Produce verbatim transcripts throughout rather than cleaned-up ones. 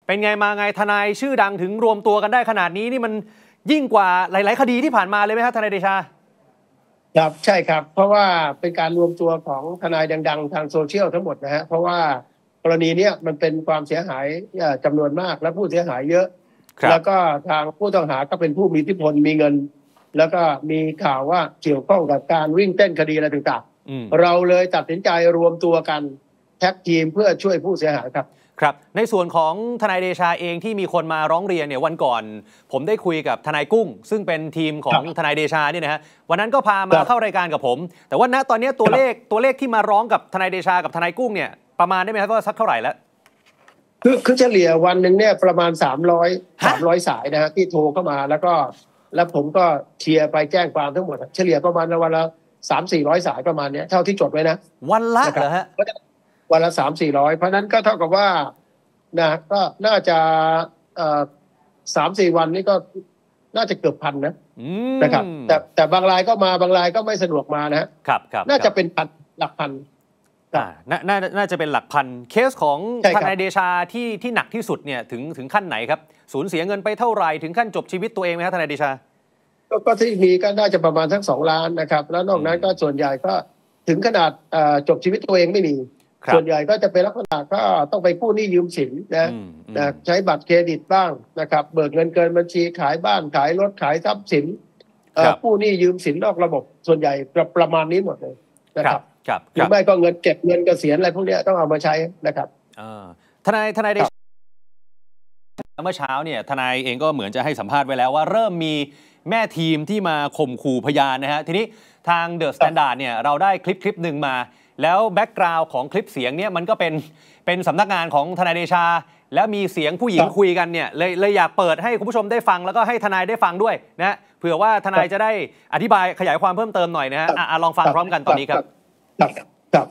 เป็นไงมาไงทนายชื่อดังถึงรวมตัวกันได้ขนาดนี้นี่มันยิ่งกว่าหลายๆคดีที่ผ่านมาเลยไหมครับทนายเดชาครับใช่ครับเพราะว่าเป็นการรวมตัวของทนายดังๆทางโซเชียลทั้งหมดนะฮะเพราะว่ากรณีนี้มันเป็นความเสียหายจำนวนมากและผู้เสียหายเยอะแล้วก็ทางผู้ต้องหาก็เป็นผู้มีอิทธิพลมีเงินแล้วก็มีข่าวว่าเกี่ยวข้องกับการวิ่งเต้นคดีอะไรต่างๆเราเลยตัดสินใจรวมตัวกันแท็กทีมเพื่อช่วยผู้เสียหายครับครับในส่วนของทนายเดชาเองที่มีคนมาร้องเรียนเนี่ยวันก่อนผมได้คุยกับทนายกุ้งซึ่งเป็นทีมของทนายเดชาเนี่ยนะฮะวันนั้นก็พามาเข้ารายการกับผมแต่ว่าณตอนนี้ตัวเลขตัวเลขที่มาร้องกับทนายเดชากับทนายกุ้งเนี่ยประมาณได้ไหมครับว่าสักเท่าไหร่แล้วคือคือเฉลี่ยวันหนึ่งเนี่ยประมาณสามร้อย สามร้อยสายนะฮะที่โทรเข้ามาแล้วก็แล้วผมก็เคลียร์ไปแจ้งความทั้งหมดเฉลี่ยประมาณวันละ สามถึงสี่ร้อย สายประมาณนี้เท่าที่จดไว้นะวันละเหรอฮะวันละ สามถึงสี่ร้อย เพราะนั้นก็เท่ากับว่านะก็น่าจะเอ่อ สามถึงสี่ วันนี้ก็น่าจะเกือบพันนะนะครับแต่แต่บางรายก็มาบางรายก็ไม่สะดวกมานะครับครับน่าจะเป็นพันหลักพันอ่าน่าน่าจะเป็นหลักพันเคสของทนายเดชาที่ที่หนักที่สุดเนี่ยถึงถึงขั้นไหนครับสูญเสียเงินไปเท่าไหร่ถึงขั้นจบชีวิตตัวเองไหมครับทนายเดชาก็ที่มีก็น่าจะประมาณทั้งสองล้านนะครับแล้วนอกนั้นก็ส่วนใหญ่ก็ถึงขนาดจบชีวิตตัวเองไม่มีส่วนใหญ่ก็จะเป็นลักษณะก็ต้องไปกู้หนี้ยืมสินนะนะใช้บัตรเครดิตบ้างนะครับเบิกเงินเกินบัญชีขายบ้านขายรถขายทรัพย์สินกู้หนี้ยืมสินนอกระบบส่วนใหญ่ประมาณนี้หมดเลยนะครับหรือไม่ก็เงินเก็บเงินเกษียณอะไรพวกนี้ต้องเอามาใช้นะครับทนายทนายเดชาเมื่อเช้าเนี่ยทนายเองก็เหมือนจะให้สัมภาษณ์ไว้แล้วว่าเริ่มมีแม่ทีมที่มาข่มขู่พยานนะฮะทีนี้ทางเดอะสแตนดาร์ดเนี่ยเราได้คลิปคลิปหนึ่งมาแล้วแบ็กกราวด์ของคลิปเสียงเนี่ยมันก็เป็นเป็นสำนักงานของทนายเดชาแล้วมีเสียงผู้หญิงคุยกันเนี่ยเลยเลยอยากเปิดให้คุณผู้ชมได้ฟังแล้วก็ให้ทนายได้ฟังด้วยนะเผื่อว่าทนายจะได้อธิบายขยายความเพิ่มเติมหน่อยนะฮะอ่ะลองฟังพร้อมกันตอนนี้ครับครับครับ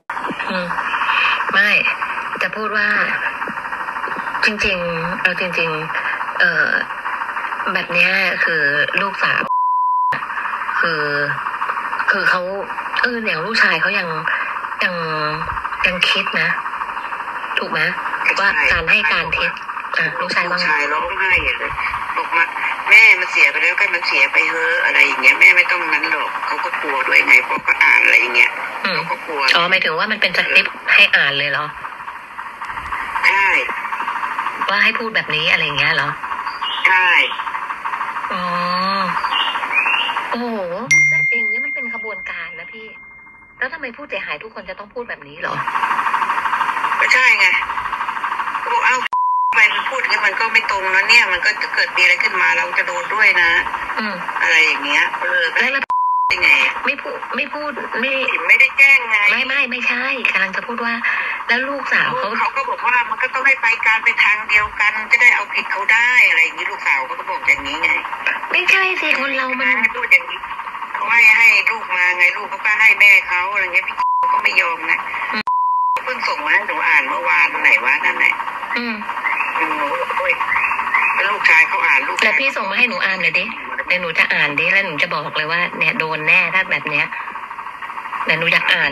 ไม่จะพูดว่าจริงๆเอาจริงๆเอ่อแบบนี้คือลูกสาวคือคือเขาเอออย่างลูกชายเขายังยังยังคิดนะถูกไหมว่าการให้การเท็จอ่ะลูกชายว่าไงร้องไห้เลยบอกมาแม่มันเสียไปแล้วก็มันเสียไปเถอะอะไรอย่างเงี้ยแม่ไม่ต้องนั้นหรอกเขาก็กลัวด้วยไงเพราะก็อ่านอะไรอย่างเงี้ยเขาก็กลัวอ๋อหมายถึงว่ามันเป็นสคริปต์ให้อ่านเลยเหรอใช่ว่าให้พูดแบบนี้อะไรอย่างเงี้ยเหรอใช่อ๋อโอ้โหแต่เองเนี่ยมันเป็นขบวนการนะพี่แล้วทำไมผู้เสียหายทุกคนจะต้องพูดแบบนี้เหรอก็ใช่ไงก็บอกเอ้าไปมันพูดอย่างนี้มันก็ไม่ตรงนะเนี่ยมันก็จะเกิดมีอะไรขึ้นมาเราจะโดนด้วยนะอืมอะไรอย่างเงี้ยเออแล้วยังไงไม่พูดไม่พูดไม่ไม่ได้แจ้งไงไม่ไม่ไม่ใช่กำลังจะพูดว่าแล้วลูกสาวเขาเขาก็บอกว่ามันก็ต้องให้ไปการไปทางเดียวกันจะได้เอาผิดเขาได้อะไรอย่างนี้ลูกสาวเขาก็บอกอย่างนี้ไงไม่ใช่สิคนเรามันพูดอย่างนี้เขาให้ให้ลูกมาไงลูกเขาก็ให้แม่เขาอะไรเงี้ยพี่ก็ไม่ยอมนะเพิ่งส่งมาให้หนูอ่านเมื่อวานไหนวะนั่นแหละอืมอืมโอ้ยลูกชายเขาอ่านลูกแล้วพี่ส่งมาให้หนูอ่านเลยดิเดี๋ยวหนูจะอ่านดิแล้วหนูจะบอกเลยว่าเนี่ยโดนแน่ถ้าแบบเนี้ยเดี๋ยวหนูอยากอ่าน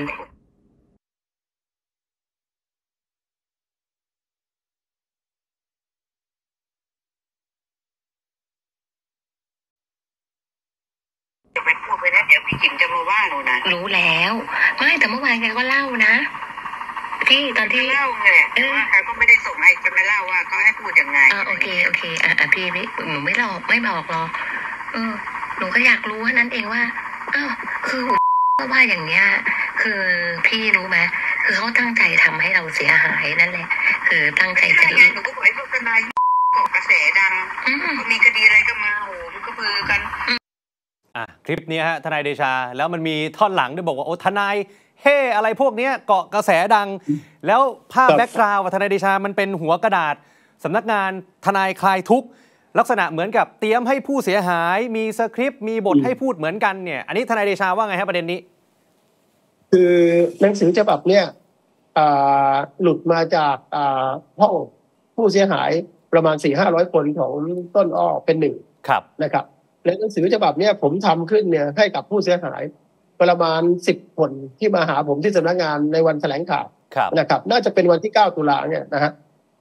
จะไปพูดไปนะเดี๋ยวพี่จิ๋มจะมาว่าหนูนะรู้แล้วไม่แต่เมื่อวานแกก็เล่านะที่ตอนที่เล่าไงเออเขาก็ไม่ได้ส่งให้จะไม่เล่าว่าเขาให้พูดยังไงอ่าโอเคโอเคอ่ะอ่ะพี่พี่หนูไม่หลอกไม่บอกหรอกเออหนูก็อยากรู้แค่นั้นเองว่าอ้าวคือว่าอย่างเงี้ยคือพี่รู้ไหมคือเขาตั้งใจทำให้เราเสียหายนั่นแหละคือตั้งใจจะรีบหนูก็บอกไอ้พวกทนายก่อกระแสดังเขามีคดีอะไรก็มาโหมันก็พือกันอ่ะคลิปนี้ฮะทนายเดชาแล้วมันมีท่อนหลังด้วยบอกว่าโอ้ทนายเฮ้อะไรพวกนี้เกาะกระแสดังแล้วภาพแบ็กกราวด์ทนายเดชามันเป็นหัวกระดาษสำนักงานทนายคลายทุกข์ลักษณะเหมือนกับเตรียมให้ผู้เสียหายมีสคริปต์มีบทให้พูดเหมือนกันเนี่ยอันนี้ทนายเดชาว่าไงฮะประเด็นนี้คือหนังสือฉบับเนี่ยหลุดมาจากห้องผู้เสียหายประมาณ สี่ห้าร้อย คนของต้นอ้อเป็นหนึ่งนะครับและหนังสือฉบับเนี่ยผมทำขึ้นเนี่ยให้กับผู้เสียหายประมาณสิบคนที่มาหาผมที่สำนักงานในวันแถลงข่าวนะครับน่าจะเป็นวันที่เก้าตุลาเนี่ยนะฮะ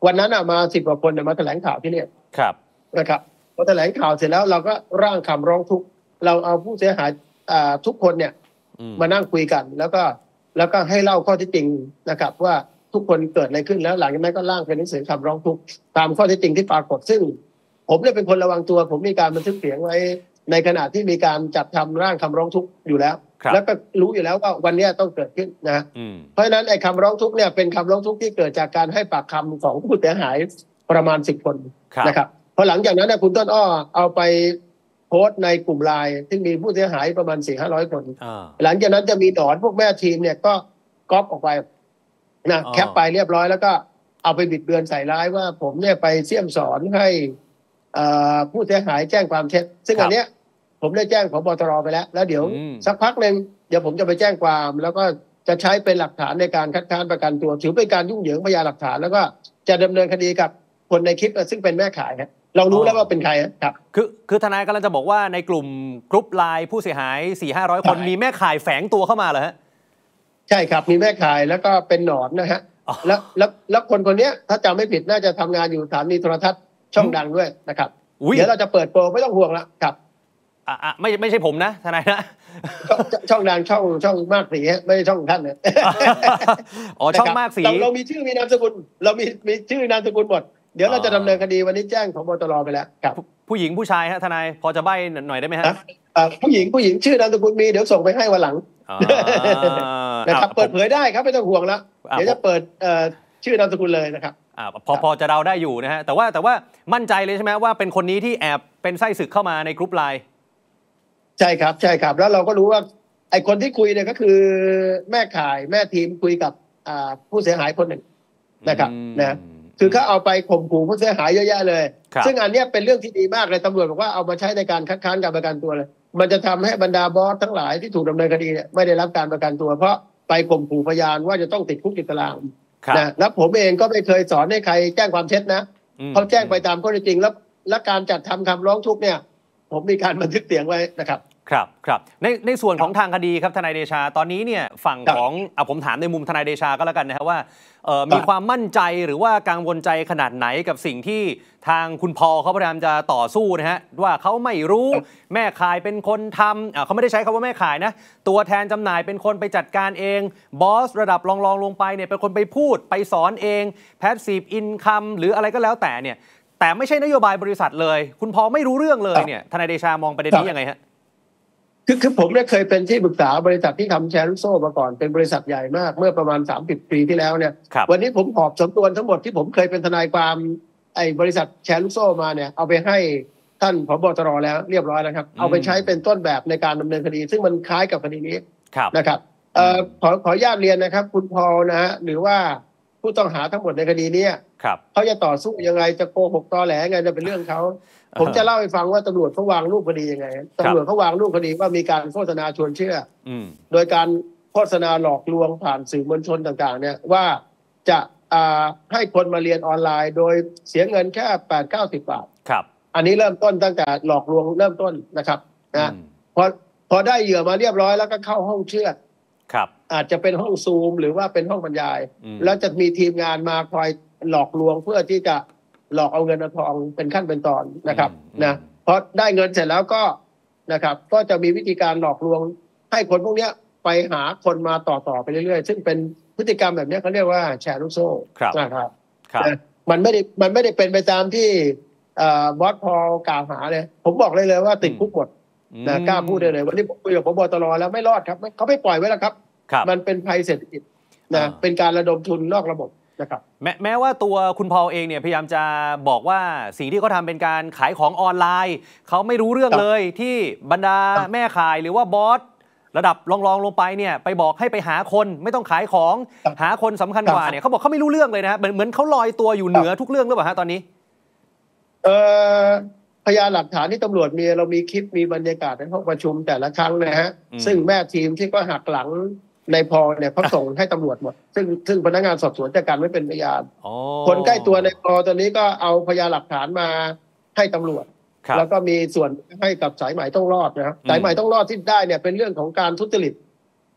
วันนั้นมาสิบกว่าคนมาแถลงข่าวที่นี่ครับนะครับพอแถลงข่าวเสร็จแล้วเราก็ร่างคำร้องทุกข์เราเอาผู้เสียหายทุกคนเนี่ยมานั่งคุยกันแล้วก็แล้วก็ให้เล่าข้อเท็จจริงนะครับว่าทุกคนเกิดอะไรขึ้นแล้วหลังจากนั้นก็ร่างเป็นหนังสือคำร้องทุกข์ตามข้อเท็จจริงที่ปรากฏซึ่งผมเนี่ยเป็นคนระวังตัวผมมีการบันทึกเสียงไว้ในขณะที่มีการจัดทำร่างคำร้องทุกข์อยู่แล้วแล้วก็รู้อยู่แล้วว่าวันนี้ต้องเกิดขึ้นนะเพราะฉะนั้นไอ้คำร้องทุกข์เนี่ยเป็นคำร้องทุกข์ที่เกิดจากการให้ปากคำของผู้เสียหายประมาณสิบคนนะครับพอหลังจากนั้นคุณต้นอ้อเอาไปโพสต์ในกลุ่มไลน์ที่มีผู้เสียหายประมาณสี่ห้าร้อยคนหลังจากนั้นจะมีหนอนพวกแม่ทีมเนี่ยก็ก๊อปออกไปนะแคปไปเรียบร้อยแล้วก็เอาไปบิดเบือนใส่ร้ายว่าผมเนี่ยไปเสี่ยมสอนให้ผู้เสียหายแจ้งความเท็จซึ่งอันเนี้ยผมได้แจ้งผบ.ตร.ไปแล้วแล้วเดี๋ยวสักพักหนึ่งเดี๋ยวผมจะไปแจ้งความแล้วก็จะใช้เป็นหลักฐานในการคัดค้านประกันตัวถือเป็นการยุ่งเหยิงพยานหลักฐานแล้วก็จะดำเนินคดีกับคนในคลิปซึ่งเป็นแม่ขายครับเรารู้แล้วว่าเป็นใครครับคือคือทนายกำลังจะบอกว่าในกลุ่มกรุ๊ปไลน์ผู้เสียหาย สี่ห้าร้อย คนมีแม่ขายแฝงตัวเข้ามาเหรอฮะใช่ครับมีแม่ขายแล้วก็เป็นหนอนนะฮะแล้วแล้วแล้วคนคนนี้ถ้าจำไม่ผิดน่าจะทำงานอยู่สถานีโทรทัศน์ช่องดังด้วยนะครับเดี๋ยวเราจะเปิดโปรไม่ต้องห่วงแล้วครับอ่าไม่ไม่ใช่ผมนะทนายนะช่องดังช่องช่องมากสีไม่ใช่ช่องท่านนะอ๋อช่องมากสีเราเรามีชื่อมีนามสกุลเรามีมีชื่อนามสกุลหมดเดี๋ยวเราจะดำเนินคดีวันนี้แจ้งผบ.ตร.ไปแล้วครับผู้หญิงผู้ชายฮะทนายพอจะใบ้หน่อยได้ไหมฮะผู้หญิงผู้หญิงชื่อนามสกุลมีเดี๋ยวส่งไปให้วันหลังนะครับเปิดเผยได้ครับไม่ต้องห่วงแล้วเดี๋ยวจะเปิดชื่อนามสกุลเลยนะครับพอพอจะเดาได้อยู่นะฮะแต่ว่าแต่ว่ามั่นใจเลยใช่ไหมว่าเป็นคนนี้ที่แอบเป็นไส้ศึกเข้ามาในกรุ๊ปไลน์ใช่ครับใช่ครับแล้วเราก็รู้ว่าไอ้คนที่คุยเนี่ยก็คือแม่ข่ายแม่ทีมคุยกับผู้เสียหายคนหนึ่งนะครับนะคือเขาเอาไปข่มขู่ผู้เสียหายเยอะแยะเลยซึ่งอันนี้เป็นเรื่องที่ดีมากเลยตำรวจบอกว่าเอามาใช้ในการคัดค้านการประกันตัวเลยมันจะทำให้บรรดาบอสทั้งหลายที่ถูกดำเนินคดีเนี่ยไม่ได้รับการประกันตัวเพราะไปข่มขู่พยานว่าจะต้องติดคุกติดตารางนะแล้วผมเองก็ไม่เคยสอนให้ใครแจ้งความเท็จนะเขาแจ้งไปตามข้อเท็จจริงแล้วและการจัดทำคำร้องทุกข์เนี่ยผมมีการบันทึกเสียงไว้นะครับครับครับในในส่วนของทางคดีครับทนายเดชาตอนนี้เนี่ยฝั่งของอ่ะผมถามในมุมทนายเดชาก็แล้วกันนะครับว่าเอ่อมีความมั่นใจหรือว่ากังวลใจขนาดไหนกับสิ่งที่ทางคุณพอเขาพยายามจะต่อสู้นะฮะว่าเขาไม่รู้แม่ขายเป็นคนทำอ่ะเขาไม่ได้ใช้คำว่าแม่ขายนะตัวแทนจำหน่ายเป็นคนไปจัดการเองบอสระดับรองรองลงไปเนี่ยเป็นคนไปพูดไปสอนเองแพสซีฟอินคัมหรืออะไรก็แล้วแต่เนี่ยแต่ไม่ใช่นโยบายบริษัทเลยคุณพอไม่รู้เรื่องเลยเนี่ยทนายเดชามองประเด็นนี้ยังไงฮะคือคือผมเนี่ยเคยเป็นที่ปรึกษาบริษัทที่ทำแชร์ลูกโซ่มาก่อนเป็นบริษัทใหญ่มากเมื่อประมาณสามสิบปีที่แล้วเนี่ยวันนี้ผมหอบสำนวนทั้งหมดที่ผมเคยเป็นทนายความไอ้บริษัทแชร์ลูกโซ่มาเนี่ยเอาไปให้ท่านผบ.ตร.แล้วเรียบร้อยแล้วครับเอาไปใช้เป็นต้นแบบในการดำเนินคดีซึ่งมันคล้ายกับคดีนี้นะครับเอ่อขอขออนุญาตเรียนนะครับคุณพอนะฮะหรือว่าผู้ต้องหาทั้งหมดในคดีนี้เขาจะต่อสู้ยังไงจะโกหกตอแหลไงจะเป็นเรื่องเขาผมจะเล่าให้ฟังว่าตำรวจเขาวางรูปคดียังไงตำรวจเขาวางรูปคดีว่ามีการโฆษณาชวนเชื่อโดยการโฆษณาหลอกลวงผ่านสื่อมวลชนต่างๆเนี่ยว่าจะให้คนมาเรียนออนไลน์โดยเสียเงินแค่แปดเก้าสิบบาทครับอันนี้เริ่มต้นตั้งแต่หลอกลวงเริ่มต้นนะครับนะพอพอได้เหยื่อมาเรียบร้อยแล้วก็เข้าห้องเชื่อครับอาจจะเป็นห้องซูมหรือว่าเป็นห้องบรรยายแล้วจะมีทีมงานมาคอยหลอกลวงเพื่อที่จะหลอกเอาเงินเอาทองเป็นขั้นเป็นตอนนะครับนะพอได้เงินเสร็จแล้วก็นะครับก็จะมีวิธีการหลอกลวงให้คนพวกนี้ไปหาคนมาต่อๆไปเรื่อยๆซึ่งเป็นพฤติกรรมแบบนี้เขาเรียกว่าแชร์ลูกโซ่นะครับมันไม่ได้มันไม่ได้เป็นไปตามที่บอสพอกล่าวหาเลยผมบอกเลยเลยว่าติดคุกหมดนะกล้าพูดได้เลยวันนี้ผมคุยกับผบ.ตร.แล้วไม่รอดครับเขาไม่ปล่อยไว้แล้วครับมันเป็นภัยเศรษฐกิจนะเป็นการระดมทุนนอกระบบนะครับแม้แม้ว่าตัวคุณพอลเองเนี่ยพยายามจะบอกว่าสิ่งที่เขาทำเป็นการขายของออนไลน์เขาไม่รู้เรื่องเลยที่บรรดาแม่ขายหรือว่าบอสระดับรองๆลงไปเนี่ยไปบอกให้ไปหาคนไม่ต้องขายของหาคนสำคัญกว่าเนี่ยเขาบอกเขาไม่รู้เรื่องเลยนะเหมือนเหมือนเขาลอยตัวอยู่เหนือทุกเรื่องหรือเปล่าฮะตอนนี้เอ่อพยานหลักฐานที่ตำรวจมีเรามีคลิปมีบรรยากาศในห้องประชุมแต่ละครั้งนะฮะซึ่งแม่ทีมที่ก็หักหลังในพอเนี่ยเขาส่งให้ตำรวจหมดซึ่งซึ่งพนักงานสอบสวนจัดการไม่เป็นพยานคนใกล้ตัวในพอตอนนี้ก็เอาพยานหลักฐานมาให้ตำรวจแล้วก็มีส่วนให้กับสายใหม่ต้องรอดนะครับสายใหม่ต้องรอดที่ได้เนี่ยเป็นเรื่องของการทุจริต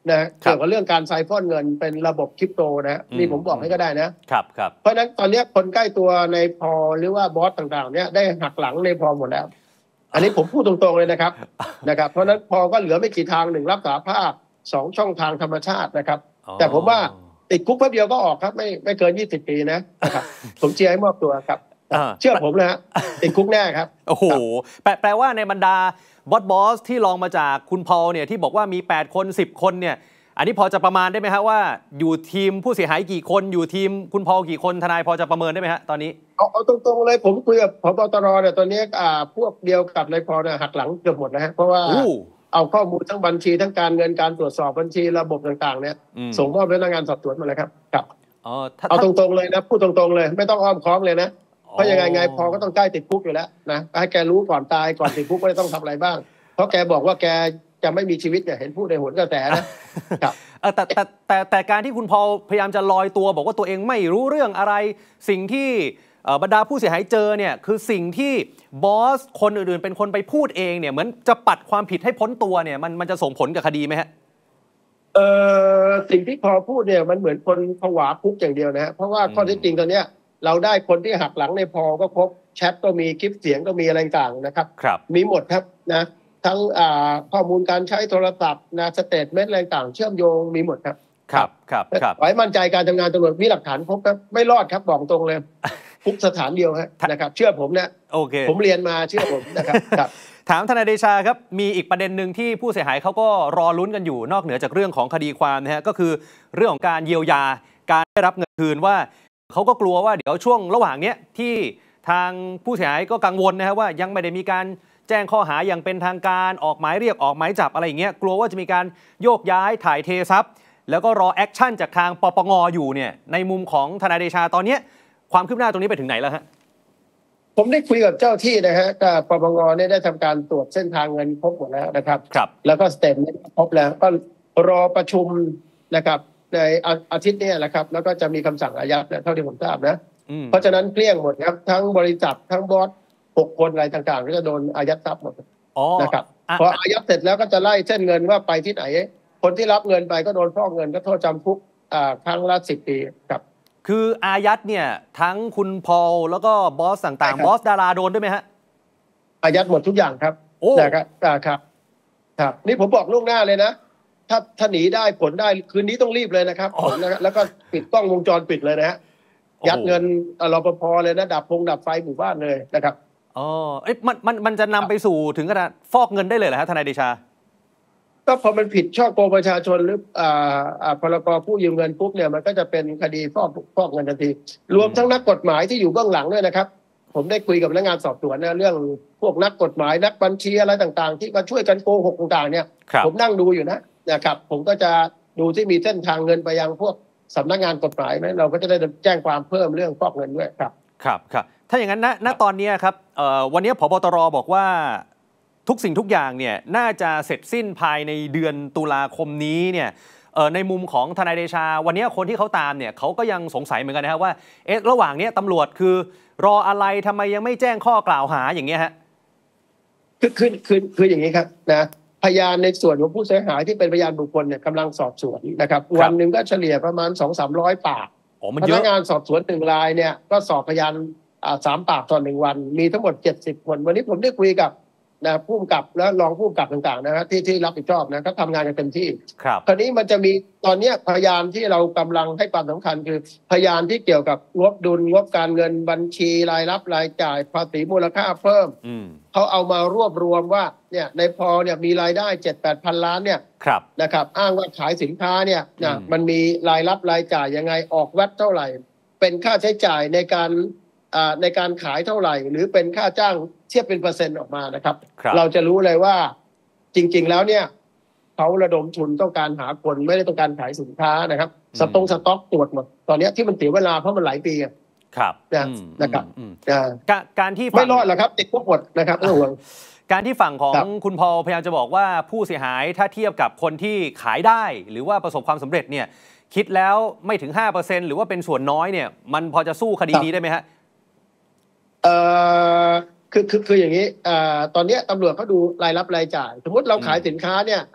นะเกี่ยวกับเรื่องการไซฟอนเงินเป็นระบบคริปโตนะนี่ผมบอกให้ก็ได้นะครับครับเพราะฉะนั้นตอนนี้คนใกล้ตัวในพอหรือว่าบอสต่างๆเนี่ยได้หักหลังในพอหมดแล้วอันนี้ผมพูดตรงๆเลยนะครับนะครับเพราะฉะนั้นพอก็เหลือไม่กี่ทางหนึ่งรับสารภาพสองช่องทางธรรมชาตินะครับแต่ผมว่าติดคุกแป๊บเดียวก็ออกครับไม่ไม่เกินยี่สิบปีนะนะครับผมเชียร์ให้มอบตัวครับเชื่อผมนะฮะติดคุกแน่ครับโอ้โหแปลแปลว่าในบรรดาบอสบอสที่ลองมาจากคุณพอลเนี่ยที่บอกว่ามีแปดคนสิบคนเนี่ยอันนี้พอจะประมาณได้ไหมฮะว่าอยู่ทีมผู้เสียหายกี่คนอยู่ทีมคุณพอลกี่คนทนายพอจะประเมินได้ไหมฮะตอนนี้เอาเอาตรงๆเลยผมคุยกับผบ.ตร.เนี่ยตอนนี้อ่าพวกเดียวกับนายพอเนี่ยหักหลังเกือบหมดนะฮะเพราะว่าเอาข้อมูลทั้งบัญชีทั้งการเงินการตรวจสอบบัญชีระบบต่างๆเนี่ยส่งมอบให้พนักงานสอบสวนมาเลยครับครับเอาตรงๆเลยนะพูดตรงๆเลยไม่ต้องอ้อมค้อมเลยนะเพราะยังไงไงพอก็ต้องใกล้ติดคุกอยู่แล้วนะให้แกรู้ก่อนตายก่อนติดคุกไม่ต้องทำอะไรบ้างเพราะแกบอกว่าแกจะไม่มีชีวิตเนี่ยเห็นพูดในโหนกระแสนะครับแต่แต่แต่แต่การที่คุณพอลพยายามจะลอยตัวบอกว่าตัวเองไม่รู้เรื่องอะไรสิ่งที่บรรดาผู้เสียหายเจอเนี่ยคือสิ่งที่บอสคนอื่นๆเป็นคนไปพูดเองเนี่ยเหมือนจะปัดความผิดให้พ้นตัวเนี่ยมันมันจะส่งผลกับคดีไหมฮะเอ่อสิ่งที่พอพูดเนี่ยมันเหมือนคนผวาคุกอย่างเดียวนะฮะเพราะว่าข้อเท็จจริงตอนเนี้ยเราได้คนที่หักหลังในพอก็ครบแชทก็มีคลิปเสียงก็มีอะไรต่างนะครับมีหมดครับนะทั้งข้อมูลการใช้โทรศัพท์นะสเตทเมนต์อะไรต่างเชื่อมโยงมีหมดครับครับครับครับขอให้มั่นใจการทำงานตำรวจมีหลักฐานครบครับไม่รอดครับบอกตรงเลยคุกสถานเดียวนะครับเชื่อผมนะโอเคผมเรียนมาเชื่อผมนะครับถามทนายเดชาครับมีอีกประเด็นหนึ่งที่ผู้เสียหายเขาก็รอลุ้นกันอยู่นอกเหนือจากเรื่องของคดีความนะฮะก็คือเรื่องของการเยียวยาการได้รับเงินคืนว่าเขาก็กลัวว่าเดี๋ยวช่วงระหว่างนี้ที่ทางผู้เสียหายก็กังวลนะฮะว่ายังไม่ได้มีการแจ้งข้อหาอย่างเป็นทางการออกหมายเรียกออกหมายจับอะไรอย่างเงี้ยกลัวว่าจะมีการโยกย้ายถ่ายเททรัพย์แล้วก็รอแอคชั่นจากทางปปงอยู่เนี่ยในมุมของทนายเดชาตอนนี้ความคืบหน้าตรงนี้ไปถึงไหนแล้วฮะผมได้คุยกับเจ้าที่นะฮะกับปปงเนี่ยได้ทำการตรวจเส้นทางเงินครบหมดแล้วนะครับครับแล้วก็สเต็ปนี้ครบแล้วก็รอประชุมนะครับในอาทิตย์นี้แหละครับแล้วก็จะมีคำสั่งอายัดเท่าที่ผมทราบนะเพราะฉะนั้นเกลี้ยงหมดครับทั้งบริษัททั้งบอสหกคนอะไรต่างๆก็จะโดนอายัดทรัพย์หมดนะครับพออายัดเสร็จแล้วก็จะไล่เส้นเงินว่าไปที่ไหนคนที่รับเงินไปก็โดนฟอกเงินก็โทษจำคุกครั้งละสิบปีครับคืออายัดเนี่ยทั้งคุณพอลแล้วก็บอสต่างๆบอสดาราโดนด้วยไหมฮะอายัดหมดทุกอย่างครับนะครับครับครับนี่ผมบอกล่วงหน้าเลยนะถ้าถ้าหนีได้ผลได้คืนนี้ต้องรีบเลยนะครับผลแล้วก็ปิดกล้องวงจรปิดเลยนะฮะยัดเงินรปภเลยนะดับพงดับไฟหมู่บ้านเลยนะครับอ๋อเอ๊ะมันมันมันจะนำไปสู่ถึงขนาดฟอกเงินได้เลยเหรอฮะทนายเดชาก็พอมันผิดช่อโกงประชาชนหรืออ่าอ่าพรบผู้ยืมเงินปุ๊บเนี่ยมันก็จะเป็นคดีฟอกฟอกเงินทันทีรวมทั้งนักกฎหมายที่อยู่เบื้องหลังด้วยนะครับผมได้คุยกับพนักงานสอบสวนนะเรื่องพวกนักกฎหมายนักบัญชีอะไรต่างๆที่มาช่วยกันโกหกต่างๆเนี่ยผมนั่งดูอยู่นะนะครับผมก็จะดูที่มีเส้นทางเงินไปยังพวกสำนักงานกฎหมายไหมเราก็จะได้แจ้งความเพิ่มเรื่องฟอกเงินด้วยครับครับครับถ้าอย่างนั้นณณตอนนี้ครับวันนี้ผบ.ตร.บอกว่าทุกสิ่งทุกอย่างเนี่ยน่าจะเสร็จสิ้นภายในเดือนตุลาคมนี้เนี่ยในมุมของทนายเดชาวันนี้คนที่เขาตามเนี่ยเขาก็ยังสงสัยเหมือนกันนะครับว่าเอ๊ะระหว่างนี้ตำรวจคือรออะไรทำไมยังไม่แจ้งข้อกล่าวหาอย่างเงี้ยฮะคือคือคือคืออย่างนี้ครับนะพยานในส่วนของผู้เสียหายที่เป็นพยานบุคคลเนี่ยกำลังสอบสวนนะครับวันหนึ่งก็เฉลี่ยประมาณ สองถึงสามร้อย ปากพนักงานสอบสวนหนึ่งรายเนี่ยก็สอบพยานสามปากต่อหนึ่งวันมีทั้งหมดเจ็ดสิบคนวันนี้ผมได้คุยกับนะผู้กำกับและรองผู้กำกับต่างๆนะฮะที่ที่รับผิดชอบนะก็ทำงานกันเต็มที่ครับคราวนี้มันจะมีตอนนี้พยานที่เรากำลังให้ความสำคัญคือพยานที่เกี่ยวกับงบดุลงบการเงินบัญชีรายรับรายจ่ายภาษีมูลค่าเพิ่มเขาเอามารวบรวมว่าเนี่ยในพอเนี่ยมีรายได้ เจ็ดแปด พันล้านเนี่ยนะครับอ้างว่าขายสินค้าเนี่ยนะมันมีรายรับรายจ่ายยังไงออกแวตเท่าไหร่เป็นค่าใช้จ่ายในการในการขายเท่าไหร่หรือเป็นค่าจ้างเทียบเป็นเปอร์เซ็นต์ออกมานะครับเราจะรู้เลยว่าจริงๆแล้วเนี่ยเขาระดมทุนต้องการหาคนไม่ได้ต้องการขายสินค้านะครับสต็อกสต็อกตรวจหมดตอนนี้ที่มันเสียเวลาเพราะมันหลายปีครับนะครับการที่ไม่รอดหรอกครับติดคุกหมดนะครับเรื่องการที่ฝั่งของคุณพอลพยายามจะบอกว่าผู้เสียหายถ้าเทียบกับคนที่ขายได้หรือว่าประสบความสำเร็จเนี่ยคิดแล้วไม่ถึง ห้าเปอร์เซ็นต์ หรือว่าเป็นส่วนน้อยเนี่ยมันพอจะสู้คดีนี้ได้ไหมฮะเอ่อคือคือคืออย่างนี้อ่าตอนนี้ตำรวจเขาดูรายรับรายจ่ายสมมติเราขายสินค้าเนี่ยอ่า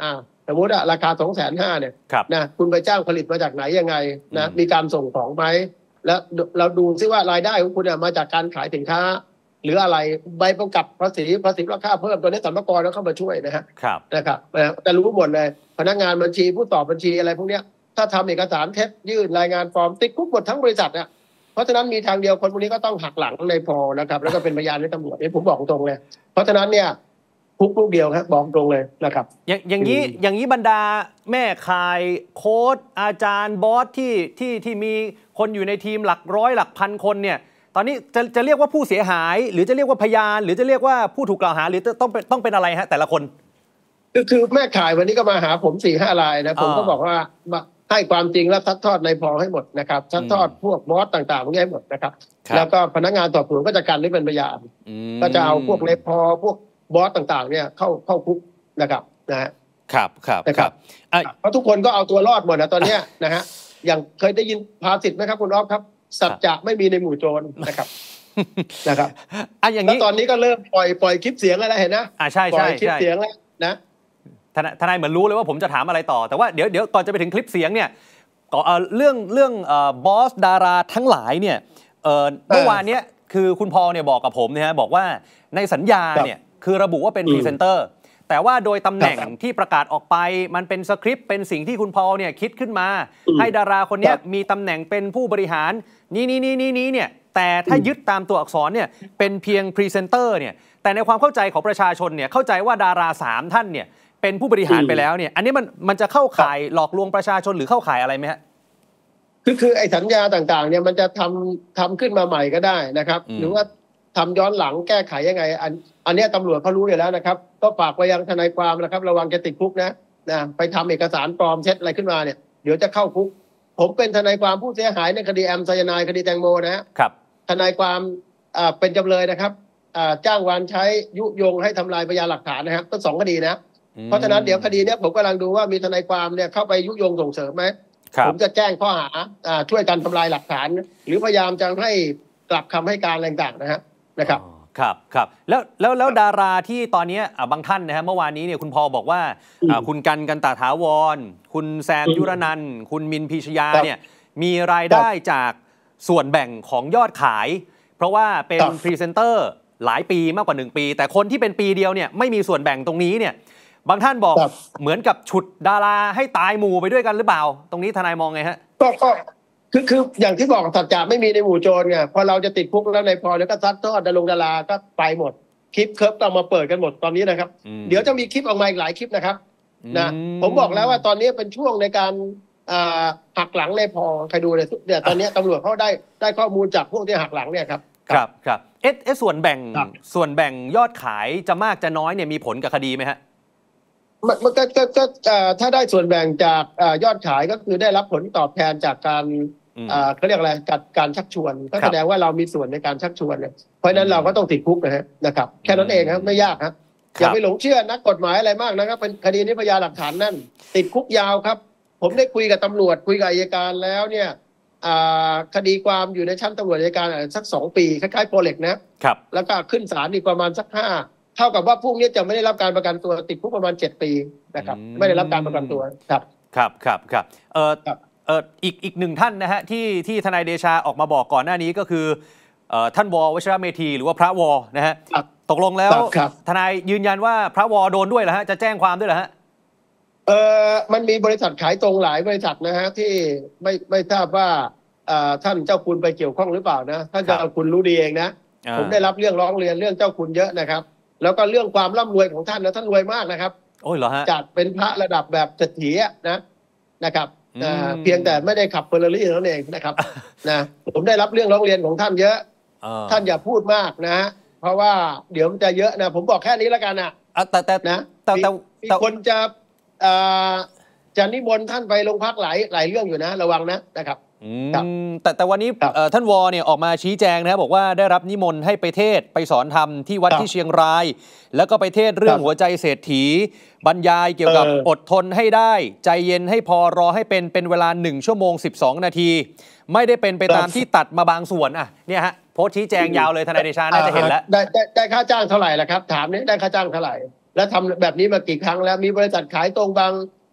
สมมติอะราคาสองแสนห้าเนี่ยนะคุณไปจ้างผลิตมาจากไหนยังไงนะมีการส่งของไหมแล้วเราดูซิว่ารายได้ของคุณมาจากการขายสินค้าหรืออะไรใบกำกับภาษีภาษีราคาเพิ่มตัวนี้สรรพากรแล้วเข้ามาช่วยนะฮะนะครับจะรู้หมดเลยพนักงานบัญชีผู้ตอบบัญชีอะไรพวกนี้ถ้าทำเอกสารเท็จยื่นรายงานฟอร์มติดคุกหมดทั้งบริษัทเนี่ยเพราะฉะนั้นมีทางเดียวคนพวกนี้ก็ต้องหักหลังในพอนะครับแล้วก็เป็นพยานให้ตำรวจนี่ผมบอกตรงเลยเพราะฉะนั้นเนี่ยคุกลูกเดียวครับบอกตรงเลยนะครับอย่างอย่างนี้อย่างนี้บรรดาแม่ขายโค้ชอาจารย์บอสที่ที่ที่มีคนอยู่ในทีมหลักร้อยหลักพันคนเนี่ยตอนนี้จะจะเรียกว่าผู้เสียหายหรือจะเรียกว่าพยานหรือจะเรียกว่าผู้ถูกกล่าวหาหรือต้องเป็นต้องเป็นอะไรฮะแต่ละคนคือคือแม่ขายวันนี้ก็มาหาผมสี่ห้ารายนะผมก็บอกว่าให้ความจริงและซัดทอดในพอให้หมดนะครับซัดทอดพวกบอสต่างๆพวกนี้ให้หมดนะครับแล้วก็พนักงานสอบสวนก็จะกันให้เป็นพยานก็จะเอาพวกในพอพวกบอสต่างๆเนี่ยเข้าเข้าคุกนะครับนะฮะครับครับนะครับเพราะทุกคนก็เอาตัวรอดหมดนะตอนนี้นะฮะอย่างเคยได้ยินภาษิตไหมครับคุณอ๊อฟครับสัจจะไม่มีในหมู่โจรนะครับนะครับอ่ะอย่างนี้ตอนนี้ก็เริ่มปล่อยปล่อยคลิปเสียงอะไรเห็นนะอ่าใช่ใช่ปล่อยคลิปเสียงแล้วนะทนายเหมือนรู้เลยว่าผมจะถามอะไรต่อแต่ว่าเดี๋ยวเดี๋ยวก่อนจะไปถึงคลิปเสียงเนี่ยก็เรื่องเรื่องบอสดาราทั้งหลายเนี่ยเมื่อวานนี้คือคุณพอเนี่ยบอกกับผมนะฮะบอกว่าในสัญญาเนี่ยคือระบุว่าเป็นพรีเซนเตอร์แต่ว่าโดยตำแหน่งที่ประกาศออกไปมันเป็นสคริปต์เป็นสิ่งที่คุณพอเนี่ยคิดขึ้นมาให้ดาราคนนี้มีตำแหน่งเป็นผู้บริหารนี่นี่นี่นี่นี่เนี่ยแต่ถ้ายึดตามตัวอักษรเนี่ยเป็นเพียงพรีเซนเตอร์เนี่ยแต่ในความเข้าใจของประชาชนเนี่ยเข้าใจว่าดาราสามท่านเนี่ยเป็นผู้บริหารไปแล้วเนี่ยอันนี้มันมันจะเข้าข่ายหลอกลวงประชาชนหรือเข้าข่ายอะไรไหมฮะคือคือไอ้สัญญาต่างๆเนี่ยมันจะทำทำขึ้นมาใหม่ก็ได้นะครับหรือว่าทำย้อนหลังแก้ไขยังไงอันอันนี้ตำรวจเขารู้อยู่แล้วนะครับก็ฝากไปยังทนายความนะครับระวังจะติดคุกนะนะไปทำเอกสารปลอมเช็ดอะไรขึ้นมาเนี่ยเดี๋ยวจะเข้าคุกผมเป็นทนายความผู้เสียหายในคดีแอมไซยาไนด์คดีแตงโมนะครับทนายความอ่าเป็นจำเลยนะครับอ่าจ้างวานใช้ยุยงให้ทำลายพยานหลักฐานนะครับทั้งสองคดีนะเพราะฉะนั้นเดี๋ยวคดีนี้ผมกำลังดูว่ามีทนายความเนี่ยเข้าไปยุยงส่งเสริมไหมผมจะแจ้งข้อหาอ่าช่วยกันทำลายหลักฐานหรือพยายามจะให้กลับคำให้การอะไรต่างๆนะฮะนะครับครับครับแล้วแล้วแล้วดาราที่ตอนนี้บางท่านนะฮะเมื่อวานนี้เนี่ยคุณพอบอกว่าคุณกันกันตาถาวรคุณแซมยุรนันท์คุณมินพีชยาเนี่ยมีรายได้จากส่วนแบ่งของยอดขายเพราะว่าเป็นพรีเซนเตอร์หลายปีมากกว่าหนึ่งปีแต่คนที่เป็นปีเดียวเนี่ยไม่มีส่วนแบ่งตรงนี้เนี่ยบางท่านบอกเหมือนกับฉุดดาราให้ตายหมู่ไปด้วยกันหรือเปล่าตรงนี้ทนายมองไงฮะก็ก็คือคืออย่างที่บอกสัจจะไม่มีในหมู่โจรไงพอเราจะติดคุกแล้วในพอแล้วก็ซัดทอดดารงดาราก็ไปหมดคลิปเคิร์ฟต้องมาเปิดกันหมดตอนนี้นะครับเดี๋ยวจะมีคลิปออกมาอีกหลายคลิปนะครับนะผมบอกแล้วว่าตอนนี้เป็นช่วงในการหักหลังในพอใครดูเลยเนี่ยตอนนี้ตำรวจเขาได้ได้ข้อมูลจากพวกที่หักหลังเนี่ยครับครับครับเอ๊ะเอ๊ะส่วนแบ่งส่วนแบ่งยอดขายจะมากจะน้อยเนี่ยมีผลกับคดีไหมฮะมันก็ก็ก็ถ้าได้ส่วนแบ่งจากยอดขายก็คือได้รับผลตอบแทนจากการเขาเรียกอะไรการการชักชวนก็แสดงว่าเรามีส่วนในการชักชวนเนี่ยเพราะฉะนั้นเราก็ต้องติดคุกนะฮะนะครับแค่นั้นเองครับไม่ยากครับอย่าไปหลงเชื่อนักกฎหมายอะไรมากนะครับเป็นคดีนี้พยานหลักฐานนั่นติดคุกยาวครับผมได้คุยกับตำรวจคุยกับอัยการแล้วเนี่ยคดีความอยู่ในชั้นตำรวจอัยการสักสองปีคล้ายๆโปรเล็กนะครับแล้วก็ขึ้นศาลอีกประมาณสักห้าเท่ากับว่าพวกนี้จะไม่ได้รับการประกันตัวติดคุกประมาณเจ็ดปีนะครับไม่ได้รับการประกันตัวครับครับครับครับเออเอออีกอีกหนึ่งท่านนะฮะที่ที่ทนายเดชาออกมาบอกก่อนหน้านี้ก็คือเอ่อท่านววชิรเมธีหรือว่าพระวนะฮะตกลงแล้วทนายยืนยันว่าพระวโดนด้วยเหรอฮะจะแจ้งความด้วยเหรอฮะเออมันมีบริษัทขายตรงหลายบริษัทนะฮะที่ไม่ไม่ทราบว่าท่านเจ้าคุณไปเกี่ยวข้องหรือเปล่านะท่านเจ้าคุณรู้ดีเองนะผมได้รับเรื่องร้องเรียนเรื่องเจ้าคุณเยอะนะครับแล้วก็เรื่องความร่ำรวยของท่านนะท่านรวยมากนะครับโอ้ยเหรอฮะจัดเป็นพระระดับแบบเศรษฐีนะนะครับเพียงแต่ไม่ได้ขับเฟอร์รารี่นั่นเองนะครับนะผมได้รับเรื่องร้องเรียนของท่านเยอะท่านอย่าพูดมากนะเพราะว่าเดี๋ยวมันจะเยอะนะผมบอกแค่นี้แล้วกันนะแต่แต่นะแต่แต่มีคนจะจะนิมนต์ท่านไปโรงพักหลายหลายเรื่องอยู่นะระวังนะนะครับแต่แต่วันนี้ท่านวอเนี่ยออกมาชี้แจงนะบอกว่าได้รับนิมนต์ให้ไปเทศไปสอนธรรมที่วัดที่เชียงรายแล้วก็ไปเทศเรื่องหัวใจเศรษฐีบรรยายเกี่ยวกับอดทนให้ได้ใจเย็นให้พอรอให้เป็นเป็นเวลาหนึ่งชั่วโมงสิบสองนาทีไม่ได้เป็นไปตามที่ตัดมาบางส่วนอ่ะเนี่ยฮะโพสต์ชี้แจงยาวเลยทนายเดชาน่าจะเห็นแล้วได้ได้ได้ค่าจ้างเท่าไหร่ล่ะครับถามนี้ได้ค่าจ้างเท่าไหร่แล้วทำแบบนี้มากี่ครั้งแล้วมีบริษัทขายตรงบาง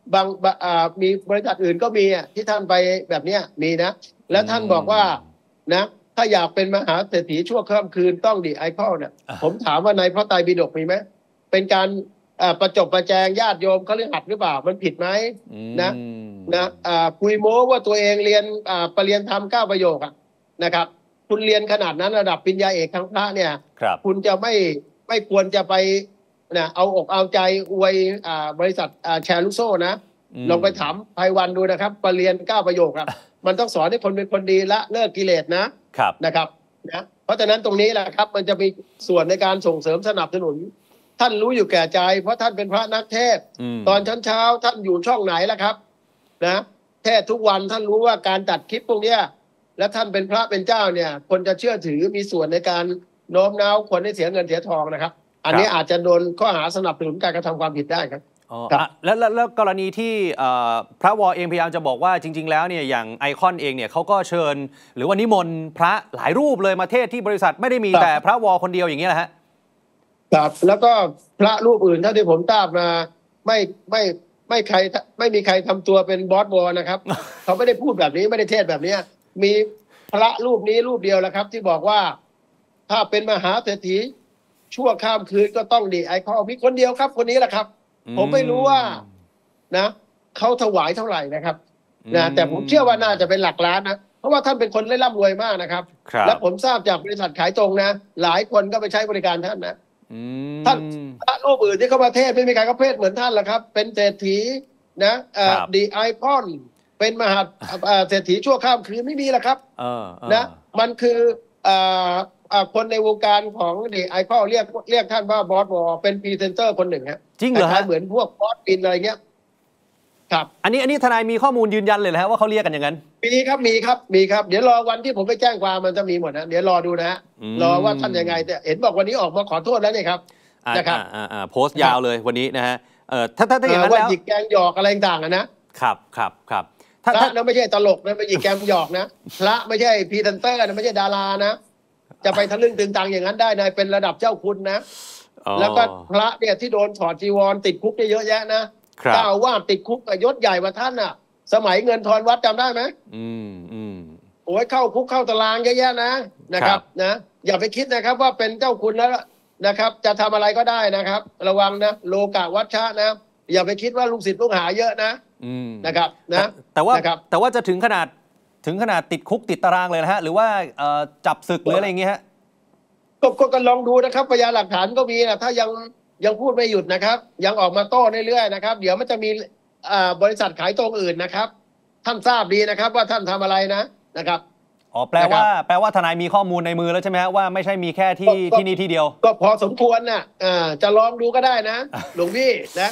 บางมีบริษัทอื่นก็มีที่ท่านไปแบบเนี้ยมีนะแล้วท่านบอกว่านะถ้าอยากเป็นมหาเศรษฐีชั่วข้ามคืนต้องดีไอคอนเนี่ยผมถามว่าในพระไตรปิฎกมีไหมเป็นการประจบประแจงญาติโยมเขาเรื่องหัดหรือเปล่ามันผิดไหมนะนะคุยโม้ว่าตัวเองเรียนปรริญญาธรรมเก้าประโยคนะครับคุณเรียนขนาดนั้นระดับปริญญาเอกทางพระเนี่ยคุณจะไม่ไม่ควรจะไปนะเอาอกเอาใจอวยบริษัทแชร์ลูกโซ่นะลองไปถามไพวันดูนะครับปรริญญาเก้าประโยคครับมันต้องสอนให้คนเป็นคนดีละเลิกกิเลสนะนะครับนะเพราะฉะนั้นตรงนี้แหละครับมันจะมีส่วนในการส่งเสริมสนับสนุนท่านรู้อยู่แก่ใจเพราะท่านเป็นพระนักเทศตอนเช้าๆท่านอยู่ช่องไหนล่ะครับนะเทศทุกวันท่านรู้ว่าการตัดคลิปพวกนี้และท่านเป็นพระเป็นเจ้าเนี่ยคนจะเชื่อถือมีส่วนในการโน้มน้าวคนให้เสียเงินเสียทองนะครับอันนี้อาจจะโดนข้อหาสนับสนุนการกระทำความผิดได้ครับอ๋อแล้วแล้วกรณีที่พระวอเองพยายามจะบอกว่าจริงๆแล้วเนี่ยอย่างไอคอนเองเนี่ยเขาก็เชิญหรือว่านิมนต์พระหลายรูปเลยมาเทศที่บริษัทไม่ได้มีแต่พระวอคนเดียวอย่างนี้แหละฮะครับแล้วก็พระรูปอื่นเท่าที่ผมทราบมาไม่ไม่ไม่ใครไม่มีใครทำตัวเป็นบอสวอนะครับเขาไม่ได้พูดแบบนี้ไม่ได้เทศแบบนี้มีพระรูปนี้รูปเดียวแหละครับที่บอกว่าถ้าเป็นมหาเศรษฐีชั่วข้ามคืนก็ต้องดีไอคอนมีคนเดียวครับคนนี้แหละครับผมไม่รู้ว่านะเขาถวายเท่าไหร่นะครับนะแต่ผมเชื่อว่าน่าจะเป็นหลักล้านนะเพราะว่าท่านเป็นคนเล่นร่ำรวยมากนะครับและผมทราบจากบริษัทขายตรงนะหลายคนก็ไปใช้บริการท่านนะท่านพระรูปอื่นที่เข้าประเทศไม่มีใครก็เพศเหมือนท่านหรอกครับเป็นเศรษฐีนะดีไอคอนเป็นมหาเศรษฐีชั่วข้ามคืนไม่มีหรอกครับนะมันคือคนในวงการของดีไอคอนเรียกเรียกท่านว่าบอสวอเป็นพรีเซนเตอร์คนหนึ่งฮะจริงเหรอฮะเหมือนพวกบอสปินอะไรเงี้ยครับอันนี้อันนี้ทนายมีข้อมูลยืนยันเลยนะฮะว่าเขาเรียกกันอย่างนั้นมีครับมีครับมีครับเดี๋ยวรอวันที่ผมไปแจ้งความมันจะมีหมดนะเดี๋ยวรอดูนะฮะรอว่าท่านยังไงแต่เห็นบอกวันนี้ออกมาขอโทษแล้วนี่ครับนะครับอ่าอ่าโพสต์ยาวเลยวันนี้นะฮะเออถ้าถ้าถ้าอย่างนั้นแล้วว่าหยิกแกงหยอกอะไรต่างๆนะครับครับครับพระนั้นไม่ใช่ตลกนะไม่หยิกแกงหยอกนะพระไม่ใช่พรีเซนเตอร์นะไม่ใช่ดารานะจะไปทะลึ่งตึงตังอย่างนั้นได้นายเป็นระดับเจ้าคุณนะแล้วก็พระเนี่ยที่โดนถอดจีวรติดคุกเยอะแยะนะเจ้าว่าติดคุกยศใหญ่กว่าท่านน่ะสมัยเงินทอนวัดจำได้ไหมอืมอืมโอ้ยเข้าคุกเข้าตารางเยอะแยะนะนะครับนะอย่าไปคิดนะครับว่าเป็นเจ้าคุณแล้วนะครับจะทำอะไรก็ได้นะครับระวังนะโลกาวัชชะนะอย่าไปคิดว่าลูกศิษย์ลูกหาเยอะนะนะครับนะแต่ว่าแต่ว่าจะถึงขนาดถึงขนาดติดคุกติดตารางเลยนะฮะหรือว่าจับศึกหรืออะไรอย่างเงี้ยฮะก็ก็ลองดูนะครับพยานหลักฐานก็มีนะถ้ายังยังพูดไม่หยุดนะครับยังออกมาโต้เรื่อยๆนะครับเดี๋ยวมันจะมีบริษัทขายตรงอื่นนะครับท่านทราบดีนะครับว่าท่านทำอะไรนะนะครับอ๋อแปลว่าแปลว่าทนายมีข้อมูลในมือแล้วใช่ไหมฮะว่าไม่ใช่มีแค่ที่ที่นี่ที่เดียวก็พอสมควรน่ะจะลองดูก็ได้นะหลวงพี่นะ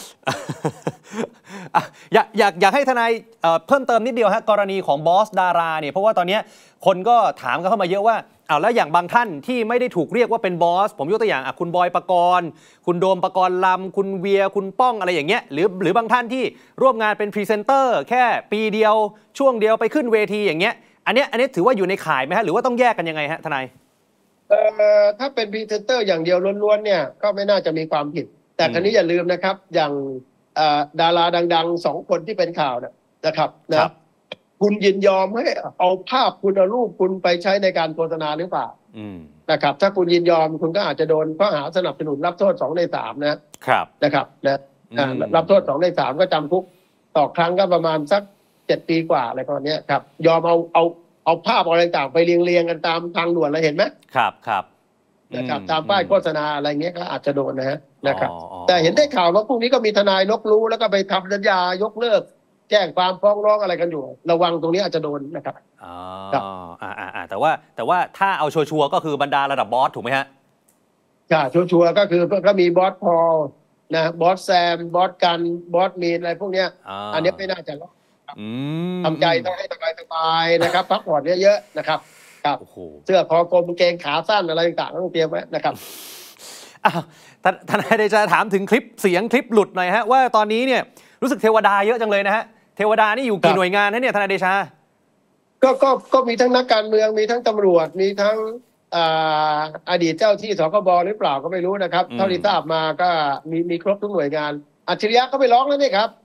อยากอยากอยากให้ทนายเพิ่มเติมนิดเดียวฮะกรณีของบอสดาราเนี่ยเพราะว่าตอนนี้คนก็ถามกันเข้ามาเยอะว่าเอาแล้วอย่างบางท่านที่ไม่ได้ถูกเรียกว่าเป็นบอสผมยกตัวอย่างอ่ะคุณบอยปกรณ์คุณโดมปกรณ์ลำคุณเวียคุณป้องอะไรอย่างเงี้ยหรือหรือบางท่านที่ร่วมงานเป็นพรีเซนเตอร์แค่ปีเดียวช่วงเดียวไปขึ้นเวทีอย่างเงี้ยอันนี้อันนี้ถือว่าอยู่ในข่ายไหมฮะหรือว่าต้องแยกกันยังไงฮะทนายเอ่อถ้าเป็นพรีเซนเตอร์อย่างเดียวล้วนๆเนี่ยก็ไม่น่าจะมีความผิดแต่ครั้นี้อย่าลืมนะครับอย่างดาราดังๆสองคนที่เป็นข่าวนะครับนะคุณยินยอมให้เอาภาพคุณเอารูปคุณไปใช้ในการโฆษณาหรือเปล่านะครับถ้าคุณยินยอมคุณก็อาจจะโดนข้อหาสนับสนุนรับโทษสองในสามนะครับนะครับนะรับโทษสองในสามก็จำคุกต่อครั้งก็ประมาณสักเจ็ดปีกว่าอะไรประมาณนี้ครับยอมเอาเอาเอาภาพอะไรต่างไปเรียงเรียงกันตามทางด่วนอะไรเห็นไหมครับครับนะครับตามป้ายโฆษณาอะไรเงี้ยก็อาจจะโดนนะฮะนะครับแต่เห็นได้ข่าวว่าพวกนี้ก็มีทนายนกรู้แล้วก็ไปทำสัญญายกเลิกแจ้งความฟ้องร้องอะไรกันอยู่ระวังตรงนี้อาจจะโดนนะครับอ๋ออ่าอ่าแต่ว่าแต่ว่าถ้าเอาชัวร์ก็คือบรรดาระดับบอสถูกไหมฮะใช่ชัวร์ก็คือก็มีบอสพอนะบอสแซมบอสกันบอสมีนอะไรพวกเนี้ยอันนี้ไม่น่าจะทำใจต้องให้สบายๆนะครับพักผ่อนเยอะๆนะครับครับเสื้อคอกลมเกงขาสั้นอะไรต่างๆต้องเตรียมไว้นะครับอ้าวทนายเดชาถามถึงคลิปเสียงคลิปหลุดหน่อยฮะว่าตอนนี้เนี่ยรู้สึกเทวดาเยอะจังเลยนะฮะเทวดานี่อยู่กี่หน่วยงานนะเนี่ยทนายเดชาก็ก็ก็มีทั้งนักการเมืองมีทั้งตำรวจมีทั้งอดีตเจ้าที่สคบหรือเปล่าก็ไม่รู้นะครับเท่าที่ทราบมาก็มีมีครบทุกหน่วยงานอัจฉริยะก็ไปร้องแล้วนี่ครับ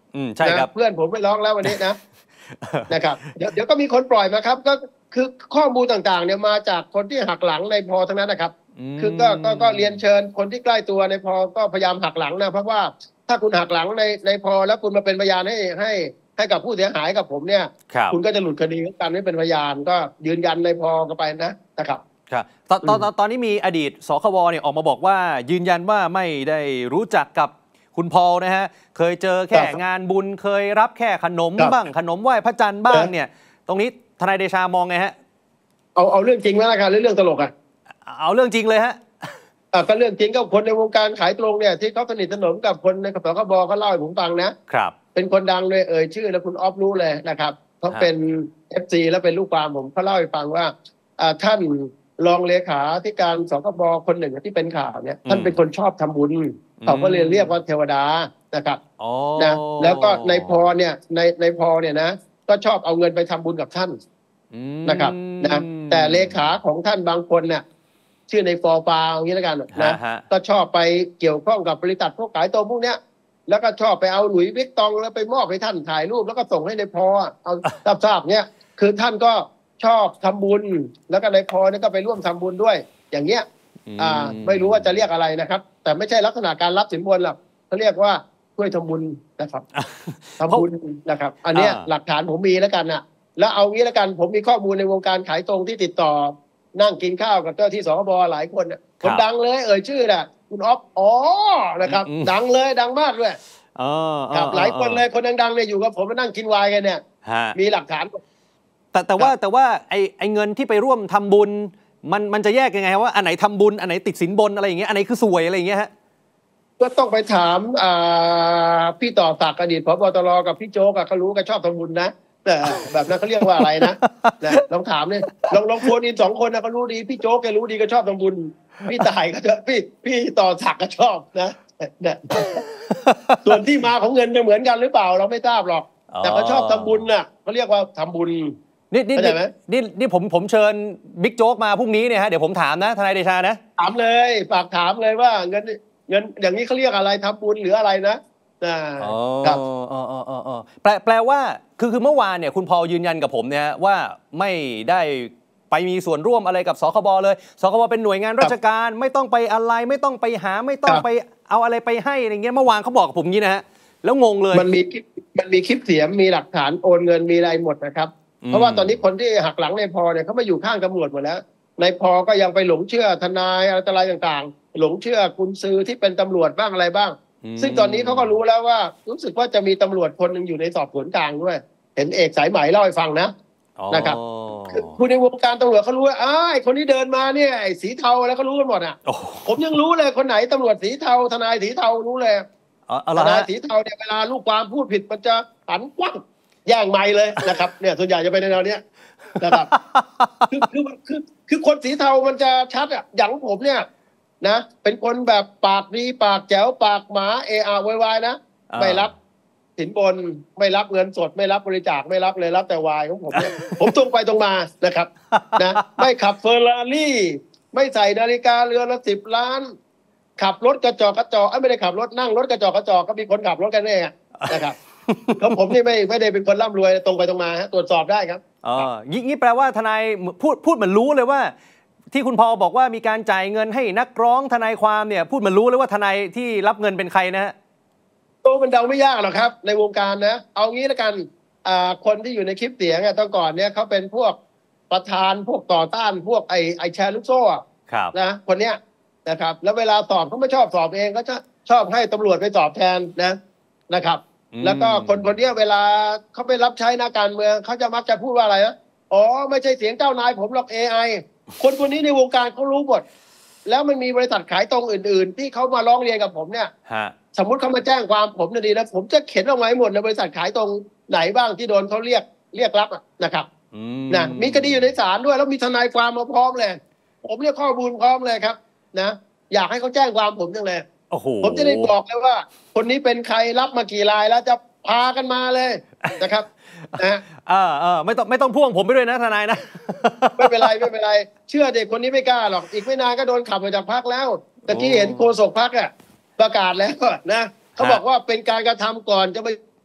อืมใช่ครับเพื่อนผมไปร้องแล้ววันนี้นะนะครับเดี๋ยวเดี๋ยวก็มีคนปล่อยมาครับก็คือข้อมูลต่างๆเนี่ยมาจากคนที่หักหลังในพอทั้งนั้นนะครับคือก็ก็ก็เรียนเชิญคนที่ใกล้ตัวในพอก็พยายามหักหลังนะเพราะว่าถ้าคุณหักหลังในในพอแล้วคุณมาเป็นพยานให้ให้ให้กับผู้เสียหายกับผมเนี่ยคุณก็จะหลุดคดีการไม่เป็นพยานก็ยืนยันในพอกันไปนะนะครับครับตอนตอนตอนนี้มีอดีตสคบเนี่ยออกมาบอกว่ายืนยันว่าไม่ได้รู้จักกับคุณพอลนะฮะเคยเจอแค่งานบุญเคยรับแค่ขนมบ้างขนมไหว้พระจันทร์บ้างเนี่ยตรงนี้ทนายเดชามองไงฮะเอาเอาเรื่องจริงไหมล่ะครับหรือเรื่องตลกอ่ะเอาเรื่องจริงเลยฮะอ่าก็เรื่องจริงก็คนในวงการขายตรงเนี่ยที่เขาสนิทสนมกับคนในสคบเขาเล่าให้ผมฟังนะครับเป็นคนดังเลยเอ่ยชื่อแล้วคุณออฟรู้เลยนะครับเขาเป็น เอฟ ซี แล้วเป็นลูกความผมเขาเล่าให้ฟังว่าอ่าท่านรองเลขาธิการสคบคนหนึ่งที่เป็นข่าวเนี่ยท่านเป็นคนชอบทำบุญเขาก็เรียนเรียกว่าเทวดานะครับนะแล้วก็ในพอเนี่ยในในพอเนี่ยนะก็ชอบเอาเงินไปทำบุญกับท่านนะครับนะแต่เลขาของท่านบางคนเนี่ยชื่อในฟอร์ปาอย่างนี้แล้วกันนะก็ชอบไปเกี่ยวข้องกับบริษัทพวกขายตัวพวกเนี้ยแล้วก็ชอบไปเอาหลุยส์วิกตองแล้วไปมอบให้ท่านถ่ายรูปแล้วก็ส่งให้ในพอเอาทราบๆเนี่ยคือท่านก็ชอบทำบุญแล้วก็ในพอเนี่ยก็ไปร่วมทำบุญด้วยอย่างเงี้ยอ่าไม่รู้ว่าจะเรียกอะไรนะครับแต่ไม่ใช่ลักษณะการรับสินบนหรอกเขาเรียกว่าช่วยทำบุญนะครับทำบุญนะครับอันเนี้ยหลักฐานผมมีแล้วกันนะแล้วเอางี้แล้วกันผมมีข้อมูลในวงการขายตรงที่ติดต่อนั่งกินข้าวกับเจ้าที่สคบหลายคนเนี่ยคนดังเลยเอ่ยชื่อน่ะคุณอ๊อฟอ๋อนะครับดังเลยดังมากด้วยครับหลายคนเลยคนดังๆเนี่ยอยู่กับผมมานั่งกินไวน์กันเนี่ยมีหลักฐานแต่แต่ว่าแต่ว่าไอไอเงินที่ไปร่วมทำบุญมันมันจะแยกยังไงว่าอันไหนทำบุญอันไหนติดสินบนอะไรอย่างเงี้ยอันไหนคือสวยอะไรอย่างเงี้ยฮะก็ต้องไปถามพี่ต่อศักดิ์อดีตผบ.ตร.กับพี่โจ๊กเขารู้กันชอบทำบุญนะแต่แบบนั้นเขาเรียกว่าอะไรนะลองถามเนี่ยลองลองโฟนอินสองคนนะเขารู้ดีพี่โจ๊กแกรู้ดีก็ชอบทำบุญพี่ต่ายก็จะพี่พี่ต่อศักดิ์ก็ชอบนะส่วนที่มาของเงินจะเหมือนกันหรือเปล่าเราไม่ทราบหรอกแต่เขาชอบทำบุญน่ะเขาเรียกว่าทำบุญนี่นี่นี่นี่ผมผมเชิญบิ๊กโจ๊กมาพรุ่งนี้เนี่ยฮะเดี๋ยวผมถามนะทนายเดชานะถามเลยฝากถามเลยว่าเงินเงินอย่างนี้เขาเรียกอะไรทำบุญหรืออะไรนะครับอ๋ออ๋ออ๋อแปลแปลว่าคือคือเมื่อวานเนี่ยคุณพอลยืนยันกับผมเนี่ยว่าไม่ได้ไปมีส่วนร่วมอะไรกับสคบเลยสคบเป็นหน่วยงานราชการไม่ต้องไปอะไรไม่ต้องไปหาไม่ต้องไปเอาอะไรไปให้อะไรเงี้ยเมื่อวานเขาบอกกับผมงี้นะฮะแล้วงงเลยมันมีมันมีคลิปเสียงมีหลักฐานโอนเงินมีอะไรหมดนะครับเพราะว่าตอนนี้คนที่หักหลังในพอเนี่ยเขาไม่อยู่ข้างตำรวจหมดแล้วในพอก็ยังไปหลงเชื่อทนายอะไรต่างๆหลงเชื่อกุญซือที่เป็นตำรวจบ้างอะไรบ้างซึ่งตอนนี้เขาก็รู้แล้วว่ารู้สึกว่าจะมีตำรวจคนหนึ่งอยู่ในสอบสวนกลางด้วยเห็นเอกสายไหมเล่าให้ฟังนะนะครับคุณในวงการตำรวจเขารู้ว่าอ้ายคนนี้เดินมาเนี่ยไอ้สีเทาแล้วก็รู้กันหมดอ่ะผมยังรู้เลยคนไหนตำรวจสีเทาทนายสีเทารู้เลยทนายสีเทาเนี่ยเวลาลูกความพูดผิดมันจะหันกว้างแย่งไมค์เลยนะครับเนี่ยส่วนใหญ่จะเป็นในแนวเนี้ยนะครับคือคือคือคือคนสีเทามันจะชัดอ่ะอย่างผมเนี่ยนะเป็นคนแบบปากดีปากแจ๋วปากหมาเออาร์วายนะไม่รับสินบนไม่รับเงินสดไม่รับบริจาคไม่รับเลยรับแต่วายของผมเนี่ยผมตรงไปตรงมานะครับนะไม่ขับเฟอร์รารี่ไม่ใส่นาฬิกาเรือนละสิบล้านขับรถกระจอกกระจอกไม่ได้ขับรถนั่งรถกระจอกกระจอกก็มีคนขับรถกันเองนะครับแล้วผมนี่ไม่ไม่ได้เป็นคนร่ำรวยตรงไปตรงมาฮะตรวจสอบได้ครับอ๋อยี่แปลว่าทนายพูดพูดเหมือนรู้เลยว่าที่คุณพอบอกว่ามีการจ่ายเงินให้นักร้องทนายความเนี่ยพูดเหมือนรู้เลยว่าทนายที่รับเงินเป็นใครนะฮะโตมันเดาไม่ยากหรอกครับในวงการนะเอางี้แล้วกันอ่าคนที่อยู่ในคลิปเสียงเนี่ยตอนก่อนเนี่ยเขาเป็นพวกประธานพวกต่อต้านพวกไอไอแชร์ลูกโซ่นะคนเนี้ยนะครับแล้วเวลาสอบเขาไม่ชอบสอบเองก็จะชอบให้ตำรวจไปสอบแทนนะนะครับแล้วก็คนคนนี้เวลาเขาไปรับใช้นักการเมืองเขาจะมักจะพูดว่าอะไรนะอ๋อไม่ใช่เสียงเจ้านายผมหรอก เอ ไอ คนคนนี้ในวงการเขารู้หมดแล้วมันมีบริษัทขายตรงอื่นๆที่เขามาร้องเรียนกับผมเนี่ยสมมุติเขามาแจ้งความผมเนี่ยดีนะผมจะเข็นออกมาให้หมดในบริษัทขายตรงไหนบ้างที่โดนเขาเรียกเรียกรับนะครับนะมีคดีอยู่ในศาลด้วยแล้วมีทนายความมาพร้อมเลยผมเรียกข้อมูลพร้อมเลยครับนะอยากให้เขาแจ้งความผมจังเลยผมจะได้บอกเลยว่าคนนี้เป็นใครรับมากี่รายแล้วจะพากันมาเลยนะครับนะเออเออไม่ต้องไม่ต้องพ่วงผมไปด้วยนะทนายนะไม่เป็นไรไม่เป็นไรเชื่อเด็กคนนี้ไม่กล้าหรอกอีกไม่นานก็โดนขับออกจากพรรคแล้วตะกี้เห็นโฆษกพรรคอ่ะประกาศแล้วนะเขาบอกว่าเป็นการกระทำก่อนจะไป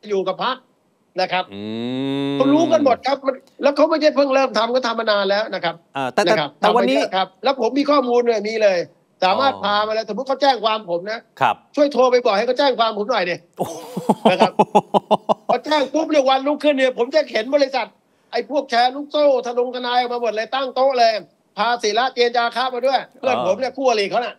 อยู่กับพรรคนะครับอืมเขารู้กันหมดครับมันแล้วเขาไม่ใช่เพิ่งเริ่มทำก็ทำมานานแล้วนะครับอ่าแต่แต่นะครับแต่วันนี้ทำไปเยอะครับ แล้วผมมีข้อมูลเนี่ยมีเลย สามารถอ๋อพามาแล้วสมมติเขาแจ้งความผมนะครับ ช่วยโทรไปบอกให้เขาแจ้งความผมหน่อยดิโอ้โหนะครับ พอแจ้งปุ๊บเนี่ยวันรุ่งขึ้นเนี่ยผมจะเห็นบริษัทไอ้พวกแชร์ลูกโซ่ทนงทนายออกมาหมดเลยตั้งโต๊ะเลยพาศิระเจนจาค้ามาด้วยเพื่อนผมเนี่ยคู่อริเขาน่ะ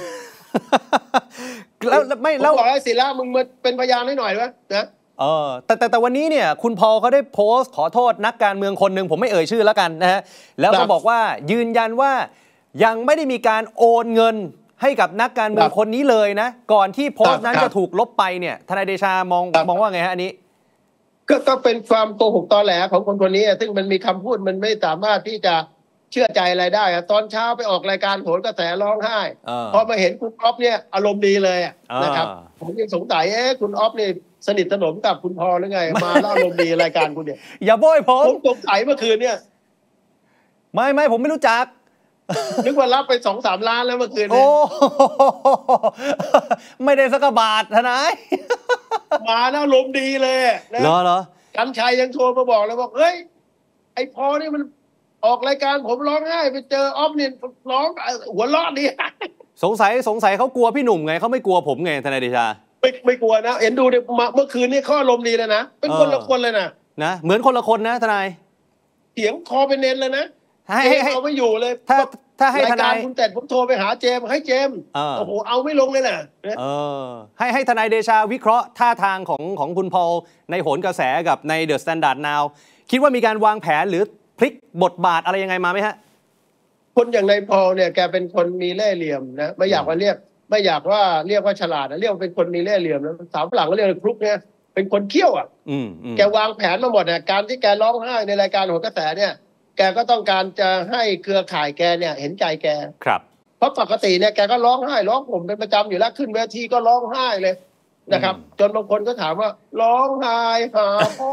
แล้วแล้วไม่ผมแล้วบอกให้ศิระมึงมาเป็นพยานให้หน่อยด้วยนะเออแต่แต่แต่วันนี้เนี่ยคุณพอลเขาได้โพสต์ขอโทษนักการเมืองคนหนึ่งผมไม่เอ่ยชื่อแล้วกันนะฮะแล้วครัก็บบอกว่ายืนยันว่ายังไม่ได้มีการโอนเงินให้กับนักการเมืองครับคนนี้เลยนะ ก่อนที่โพสต์นั้นครับจะถูกลบไปเนี่ยทนายเดชามองครับมองว่าไงฮะอันนี้ก็ก็เป็นความโกหกตอแหลของคนคนนี้ซึ่งมันมีคำพูดมันไม่สามารถที่จะเชื่อใจอะไรได้อะตอนเช้าไปออกรายการโหนกระแสร้องไห้เออพอมาเห็นคุณอ๊อฟเนี่ยอารมณ์ดีเลยอะเออนะครับผมยังสงสัยเอ๊ะคุณอ๊อฟนี่สนิทสนมกับคุณพอหรือไงมาแล้วอารมณ์ดีรายการคุณเนี่ยอย่าโบยผผม มสงสัยเมื่อคืนเนี่ยไม่ไม่ผมไม่รู้จักนึกว่ารับไปสองสามล้านแล้วเมื่อคืนโอ้เนี่ยไม่ได้สักบาททนายมาแล้วอารมณ์ดีเลยนะเหรอเหรอกันชัยยังโทรมาบอกเลยบอกเฮ้ยไอ้พอนี่มันออกรายการผมร้องไห้ไปเจอออฟเนี่ยร้องหัวเราะดีสงสัยสงสัยเขากลัวพี่หนุ่มไงเขาไม่กลัวผมไงทนายเดชาไม่ไม่กลัวนะเห็นดูเนี่ยมาเมื่อคืนนี่ข้อลมณ์ดีเลยนะเป็นคนละคนเลยนะนะเหมือนคนละคนนะทนายเสียงคอเป็นเน้นเลยนะให้เจให้มส์ให้เอาไม่อยู่เลยถ้าถ้าให้รายทกาาร ยคุณแต่ผมโทรไปหาเจมส์ให้เจมส์เออโอ้โหเอาไม่ลงเลยนะเออให้ให้ทนายเดชาวิเคราะห์ท่าทางของของคุณพอลในโหนกระแสกับในเดอะสแตนดาร์ดนาวคิดว่ามีการวางแผนหรือพลิกบทบาทอะไรยังไงมาไหมฮะคนอย่างนายพอลเนี่ยแกเป็นคนมีเล่ห์เหลี่ยมนะไม่อยากว่าเรียกไม่อยากว่าเรียกว่าฉลาดนะเรียกว่าเป็นคนมีเล่ห์เหลี่ยมนะสาวฝรั่งก็เรียกว่าครุกเนี่ยเป็นคนเขี้ยวอ่ะอืมอืมแกวางแผนมาหมดเนี่ยการที่แกร้องไห้ในรายการโหนกระแสเนี่ยแกก็ต้องการจะให้เครือข่ายแกเนี่ยเห็นใจแกครับเพราะปกติเนี่ยแกก็ร้องไห้ร้องผมเป็นประจำอยู่แล้วขึ้นเวทีก็ร้องไห้เลยนะครับ จนบางคนก็ถามว่าร้องไห้หาพ่อ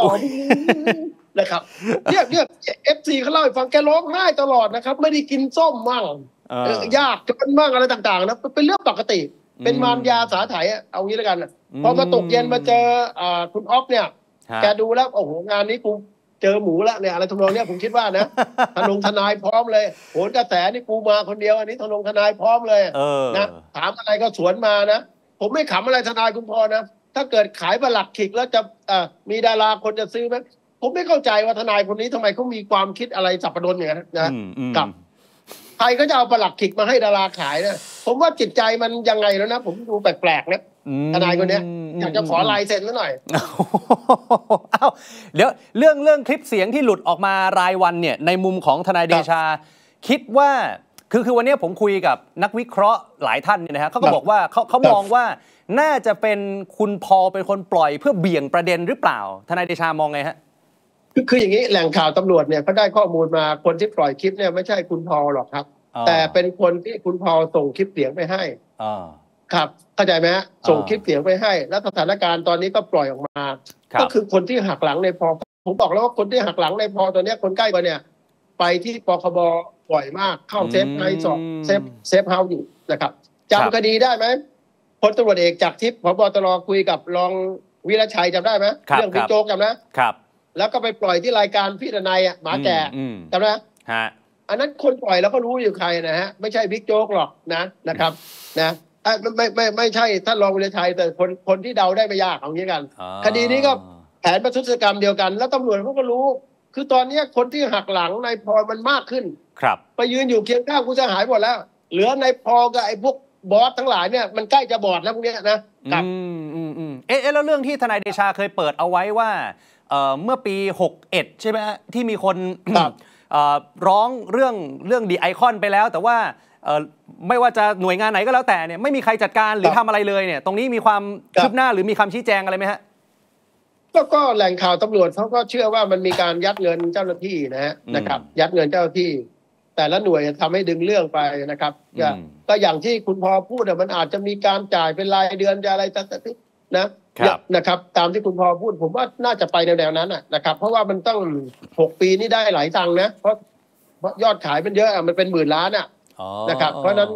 นะครับเนี่ยเนี่ยเอฟซีเขาเล่าให้ฟังแกร้องไห้ตลอดนะครับ ไม่ได้กินส้มมั่งเอเอออยากจนมั่งอะไรต่างๆนะเป็นเรื่องปกติ เป็นอืมมารยาสาไถอะเอางี้แล้วกันนะอืมพอมาตกเย็นมาเจออ่าคุณอ๊อฟเนี่ยฮะแกดูแล้วโอ้โหงานนี้กูเจอหมูแล้วเนี่ยอะไรทำนองเนี้ยผมคิดว่านะ ทนงทนายพร้อมเลยโหนกระแสนี่กูมาคนเดียวอันนี้ทนงทนายพร้อมเลยเออนะถามอะไรก็สวนมานะผมไม่ขำอะไรทนายคุณพอนะถ้าเกิดขายประหลักขิกแล้วจะอ่ามีดาราคนจะซื้อไหมผมไม่เข้าใจว่าทนายคนนี้ทำไมเขามีความคิดอะไรสับปะรดอย่างนั้นนะอืมอืมกับใครก็จะเอาประหลักขิกมาให้ดาราขายนะผมว่าจิตใจมันยังไงแล้วนะผมดูแปลกๆนะอืมทนายคนเนี้ยอยากจะขอลายเซ็นซะหน่อยเอ้าเดี๋ยวเรื่องเรื่องคลิปเสียงที่หลุดออกมารายวันเนี่ยในมุมของทนายเดชา คิดว่าคือคือวันนี้ผมคุยกับนักวิเคราะห์หลายท่านเนี่ยนะฮะเขาก็บอกว่าเขาเขามองว่าน่าจะเป็นคุณพอลเป็นคนปล่อยเพื่อเบี่ยงประเด็นหรือเปล่าทนายเดชามองไงฮะคือคืออย่างนี้แหล่งข่าวตำรวจเนี่ยเขาได้ข้อมูลมาคนที่ปล่อยคลิปเนี่ยไม่ใช่คุณพอลหรอกครับอ๋อแต่เป็นคนที่คุณพอลส่งคลิปเสียงไปให้อ่าครับเข้าใจไหมฮะอ่าส่งคลิปเสียงไปให้ แล้วสถานการณ์ตอนนี้ก็ปล่อยออกมาครับก็คือคนที่หักหลังในพอผมบอกแล้วว่าคนที่หักหลังในพอตอนนี้คนใกล้กว่าเนี่ย ไปที่ปคบบ่อยมากเข้าเซฟไนท์สอบเซฟเซฟเฮาส์อยู่นะครับจำคดีได้ไหมพลตำรวจเอกจากทิพย์ผบตรคุยกับรองวีรชัยจำได้ไหมเรื่องบิ๊กโจ๊กจำนะครับ แล้วก็ไปปล่อยที่รายการพี่ทนายอ่ะหมาแก่อืมจำได้ฮะอันนั้นคนปล่อยแล้วก็รู้อยู่ใครนะฮะไม่ใช่บิ๊กโจ๊กหรอกนะนะครับนะไม่ไม่ไม่ไม่ใช่ท่านรองวีรชัยแต่คนคนที่เดาได้ไม่ยากเอางี้กันอ๋อคดีนี้ก็แผนประทุษกรรมเดียวกัน แล้วตำรวจเขาก็รู้ คือตอนนี้คนที่หักหลังนายพอมันมากขึ้นครับไปยืนอยู่เคียงข้างผู้เสียหายหมดแล้ว เหลือนายพอกับไอ้พวกบอสทั้งหลายเนี่ยมันใกล้จะบอดแล้วพวกเนี้ยนะครับอืมอืมอืมเอ๊ะเอ๊ะแล้วเรื่องที่ทนายเดชาเคยเปิดเอาไว้ว่าเอ่อเมื่อปีหกเอ็ดใช่ไหมฮะที่มีคนครับเอ่อร้องเรื่องเรื่องดีไอคอนไปแล้ว แต่ว่าเอ่อไม่ว่าจะหน่วยงานไหนก็แล้วแต่เนี่ยไม่มีใครจัดการหรือทำอะไรเลยเนี่ยตรงนี้มีความคืบหน้าหรือมีคำชี้แจงอะไรไหมฮะก็ก็แหล่งข่าวตำรวจเขาก็เชื่อว่ามันมีการยัดเงินเจ้าหน้าที่นะฮะอืมนะครับ ยัดเงินเจ้าหน้าที่ แต่ละหน่วยทำให้ดึงเรื่องไปนะครับก็อืมก็อย่างที่คุณพอพูดอะมันอาจจะมีการจ่ายเป็นรายเดือนจะอะไรต่างๆนะครับ นะครับ ตามที่คุณพอพูดผมว่าน่าจะไปแนวๆนั้นอะนะครับ เพราะว่ามันต้องหกปีนี่ได้หลายตังค์นะเพราะเพราะยอดขายมันเยอะอะมันเป็นหมื่นล้านอะอ๋อนะครับ เพราะฉะนั้น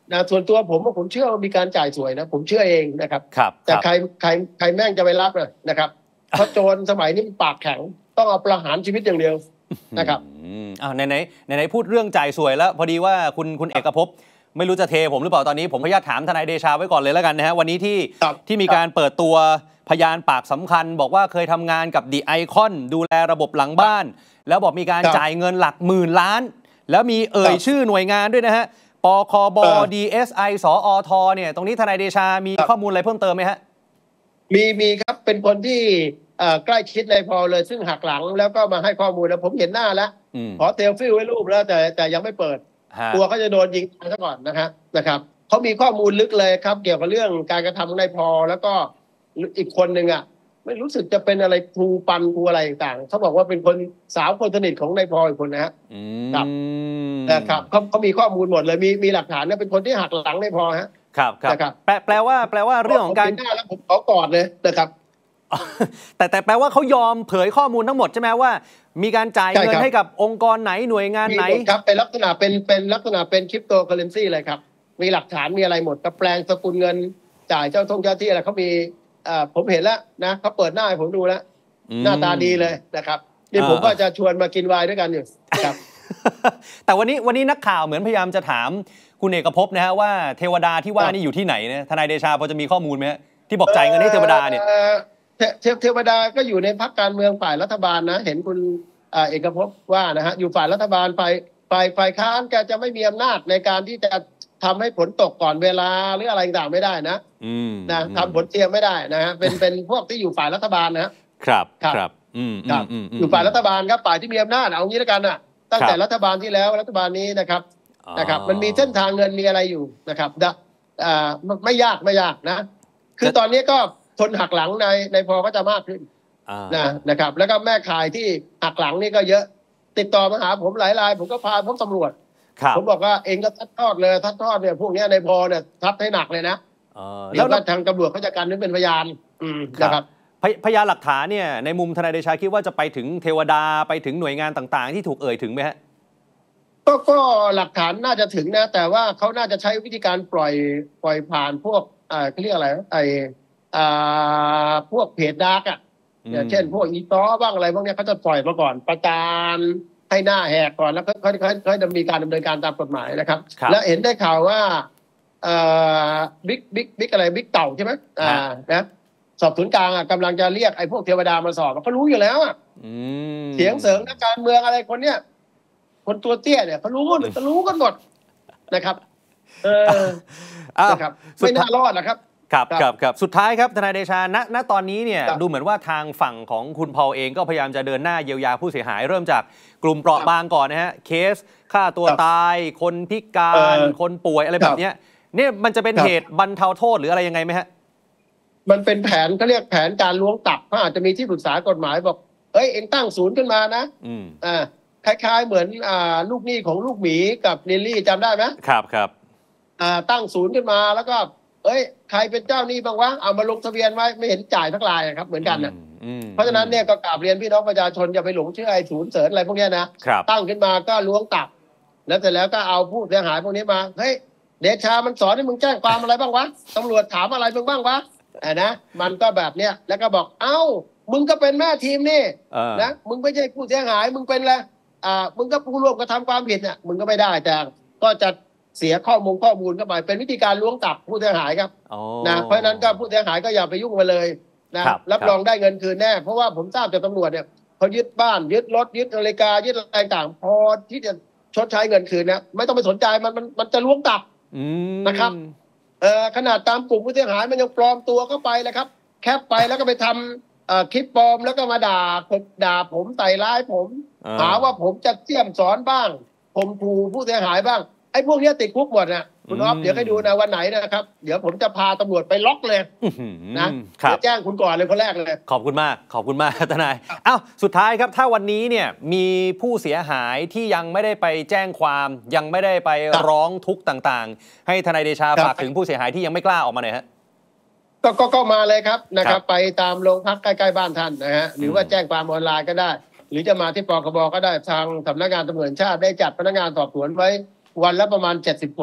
นะส่วนตัวผมผมเชื่อว่ามีการจ่ายสวยนะผมเชื่อเองนะครับครับแต่ใครใครใครแม่งจะไปรับเลยนะครับเพราะโจรสมัยนี้มันปากแข็งต้องเอาประหารชีวิตอย่างเดียวนะครับอ้าวไหนไหนไหนไหนพูดเรื่องจ่ายสวยแล้วพอดีว่าคุณคุณเอกภพไม่รู้จะเทผมหรือเปล่าตอนนี้ผมขออนุญาตถามทนายเดชาไว้ก่อนเลยแล้วกันนะฮะวันนี้ที่ที่มีการเปิดตัวพยานปากสำคัญบอกว่าเคยทำงานกับดีไอคอนดูแลระบบหลังบ้านแล้วบอกมีการจ่ายเงินหลักหมื่นล้านแล้วมีเอ่ยชื่อหน่วยงานด้วยนะฮะปคบ ดี เอส ไอ สอทเนี่ยตรงนี้ทนายเดชามีข้อมูลอะไรเพิ่มเติมไหมฮะมีมีครับเป็นคนที่ใกล้ชิดนายพอเลยซึ่งหักหลังแล้วก็มาให้ข้อมูลแล้วผมเห็นหน้าแล้วขอเซลฟี่ไว้รูปแล้วแต่แต่ยังไม่เปิดกลัวเขาจะโดนยิงซะก่อนนะครับนะครับเขามีข้อมูลลึกเลยครับเกี่ยวกับเรื่องการกระทำของนายพอแล้วก็อีกคนหนึ่งอ่ะไม่รู้สึกจะเป็นอะไรครูปันครูอะไรต่างเขาบอกว่าเป็นคนสาวคนสนิทของนายพออีกคนนะฮะครับนะครับเขาเขามีข้อมูลหมดเลยมีมีหลักฐานนะเป็นคนที่หักหลังนายพอฮะครับครับแปลแปลว่าแปลว่าเรื่องของการหน้าแล้วผมขอกอดเลยนะครับแต่แต่แปลว่าเขายอมเผยข้อมูลทั้งหมดใช่ไหมว่ามีการจ่ายเงินให้กับองค์กรไหนหน่วยงานไหนครับเป็นลักษณะเป็นเป็นลักษณะเป็นคริปโตเคอเรนซีเลยครับมีหลักฐานมีอะไรหมดกับแปลงสกุลเงินจ่ายเจ้าทงเจ้าที่อะไรเขามีอ่าผมเห็นแล้วนะเขาเปิดหน้าให้ผมดูแล้วหน้าตาดีเลยนะครับนี่ผมก็จะชวนมากินไวน์ด้วยกันอยู่ครับแต่วันนี้วันนี้นักข่าวเหมือนพยายามจะถามคุณเอกภพนะฮะว่าเทวดาที่ว่านี่อยู่ที่ไหนนะทนายเดชาพอจะมีข้อมูลไหมที่บอกจ่ายเงินให้เทวดาเนี่ยเทวดาก็อยู่ในพรรคการเมืองฝ่ายรัฐบาลนะเห็นคุณเอกภพว่านะฮะอยู่ฝ่ายรัฐบาลฝ่ายฝ่ายฝ่ายค้านแกจะไม่มีอำนาจในการที่จะทำให้ฝนตกก่อนเวลาหรืออะไรต่างไม่ได้นะนะทำผลเตรียมไม่ได้นะฮะเป็นเป็นพวกที่อยู่ฝ่ายรัฐบาลนะครับครับอืมครับอยู่ฝ่ายรัฐบาลครับฝ่ายที่มีอำนาจเอางี้แล้วกันนะตั้งแต่รัฐบาลที่แล้วรัฐบาลนี้นะครับนะครับมันมีเส้นทางเงินมีอะไรอยู่นะครับอ่าไม่ยากไม่ยากนะคือตอนนี้ก็คนหักหลังในในพอก็จะมากขึ้นนะนะครับแล้วก็แม่ขายที่หักหลังนี่ก็เยอะติดต่อมาหาผมหลายรายผมก็พาพบตำรวจผมบอกว่าเองก็ทัดทอดเลยทัดทอดเนี่ยพวกนี้ในพอเนี่ยทัดให้หนักเลยนะแล้วก็ทางตำรวจเขาจะกันนึกเป็นพยานนะครับพยานหลักฐานเนี่ยในมุมทนายเดชาคิดว่าจะไปถึงเทวดาไปถึงหน่วยงานต่างๆที่ถูกเอ่ยถึงไหมฮะก็ก็หลักฐานน่าจะถึงนะแต่ว่าเขาน่าจะใช้วิธีการปล่อยปล่อยผ่านพวกอ่าเขาเรียกอะไรไออ่าพวกเพจดาร์กอ่ะอย่างเช่นพวกอีต้อบ้างอะไรพวกนี้เขาจะปล่อยมาก่อนประจานให้หน้าแหกก่อนแล้วค่อยค่อยค่อยดำเนินการดำเนินการตามกฎหมายนะครับแล้วเห็นได้ข่าวว่าเอ่อบิ๊กบิ๊กบิ๊กอะไรบิ๊กเต่าใช่ไหมอ่านะสอบสวนกลางอ่ะกำลังจะเรียกไอ้พวกเทวดามาสอบเขารู้อยู่แล้วอ่ะเสียงเสริงนักการเมืองอะไรคนเนี้ยคนตัวเตี้ยเนี่ยเขารู้เขารู้กันหมดนะครับเออนะครับไม่น่ารอดนะครับครับครับครับสุดท้ายครับทนายเดชาณณตอนนี้เนี่ยดูเหมือนว่าทางฝั่งของคุณพอลเองก็พยายามจะเดินหน้าเยียวยาผู้เสียหายเริ่มจากกลุ่มเปราะบางก่อนนะฮะเคสฆ่าตัวตายคนพิการคนป่วยอะไรแบบนี้เนี่ยมันจะเป็นเหตุบรรเทาโทษหรืออะไรยังไงไหมฮะมันเป็นแผนเขาเรียกแผนการล้วงตับเขาอาจจะมีที่ปรึกษากฎหมายบอกเอ้ยเอ็งตั้งศูนย์ขึ้นมานะอ่าคล้ายๆเหมือนอ่าลูกหนี้ของลูกหมีกับลิลลี่จำได้ไหมครับครับอ่าตั้งศูนย์ขึ้นมาแล้วก็เอ้ยใครเป็นเจ้าหนี้บ้างวะเอามาลงทะเบียนไว้ไม่เห็นจ่ายทั้งรายครับเหมือนกันนะเพราะฉะนั้นเนี่ยก็กราบเรียนพี่น้องประชาชนอย่าไปหลงเชื่อไอ้ศูนย์เสริญอะไรพวกนี้นะตั้งขึ้นมาก็ล้วงตับแล้วเสร็จแล้วก็เอาผู้เสียหายพวกนี้มาเฮ้ยเดชามันสอนให้มึงแจ้งความอะไรบ้างวะตำรวจถามอะไรมึงบ้างวะไอ้นะมันก็แบบเนี้ยแล้วก็บอกเอ้ามึงก็เป็นแม่ทีมนี่นะมึงไม่ใช่ผู้เสียหายมึงเป็นอะไรอ่ามึงก็ผู้ร่วมกระทำความผิดเนี่ยมึงก็ไม่ได้แต่ก็จะเสียข้อมูลข้อมูลเข้าไปเป็นวิธีการล้วงตับผู้เสียหายครับนะเพราะฉะนั้นก็ผู้เสียหายก็อย่าไปยุ่งมาเลยนะรับรองได้เงินคืนแน่เพราะว่าผมทราบจากตำรวจเนี่ยเขายึดบ้านยึดรถยึดนาฬิกายึดอะไรต่างพอที่จะชดใช้เงินคืนนะไม่ต้องไปสนใจมันมันมันจะล้วงตับนะครับเอ่อขนาดตามกลุ่มผู้เสียหายมันยังปลอมตัวเข้าไปเลยครับแคปไปแล้วก็ไปทำคลิปปลอมแล้วก็มาด่าผมด่าผมใส่ร้ายผมหาว่าผมจะเสี่ยมสอนบ้างผมขู่ผู้เสียหายบ้างไอ้พวกนี้ติดคุกหมดนะคุณอ๊อฟเดี๋ยวให้ดูนะวันไหนนะครับเดี๋ยวผมจะพาตำรวจไปล็อกเลยนะจะแจ้งคุณก่อนเลยคนแรกเลยขอบคุณมากขอบคุณมากทนายอ้าวสุดท้ายครับถ้าวันนี้เนี่ยมีผู้เสียหายที่ยังไม่ได้ไปแจ้งความยังไม่ได้ไปร้องทุกข์ต่างๆให้ทนายเดชาฝากถึงผู้เสียหายที่ยังไม่กล้าออกมาหน่อยฮะก็ก็ก็มาเลยครับนะครับไปตามโรงพักใกล้ๆบ้านท่านนะฮะหรือว่าแจ้งความออนไลน์ก็ได้หรือจะมาที่ปคบก็ได้ทางสำนักงานตำรวจแห่งชาติได้จัดพนักงานสอบสวนไว้วันละประมาณเจ็ดสิบคน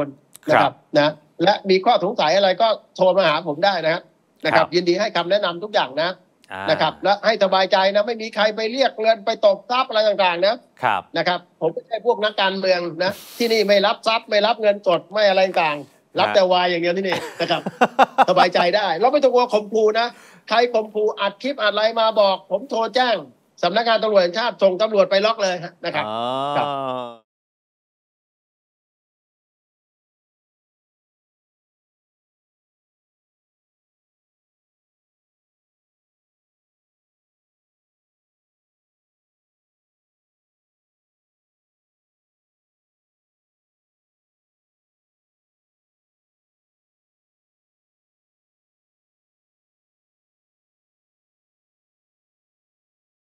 นะครับนะและมีข้อสงสัยอะไรก็โทรมาหาผมได้นะครับนะครับยินดีให้คำแนะนำทุกอย่างนะนะครับและให้สบายใจนะไม่มีใครไปเรียกเงินไปตบทรัพย์อะไรต่างๆนะครับนะครับผมไม่ใช่พวกนักการเมืองนะที่นี่ไม่รับทรัพย์ไม่รับเงินสดไม่อะไรต่างรับแต่วายอย่างเดียวที่นี่นะครับสบายใจได้เราไม่ต้องกลัวข่มขู่นะใครข่มขู่อัดคลิปอัดอะไรมาบอกผมโทรแจ้งสำนักงานตำรวจแห่งชาติส่งตำรวจไปล็อกเลยนะครับ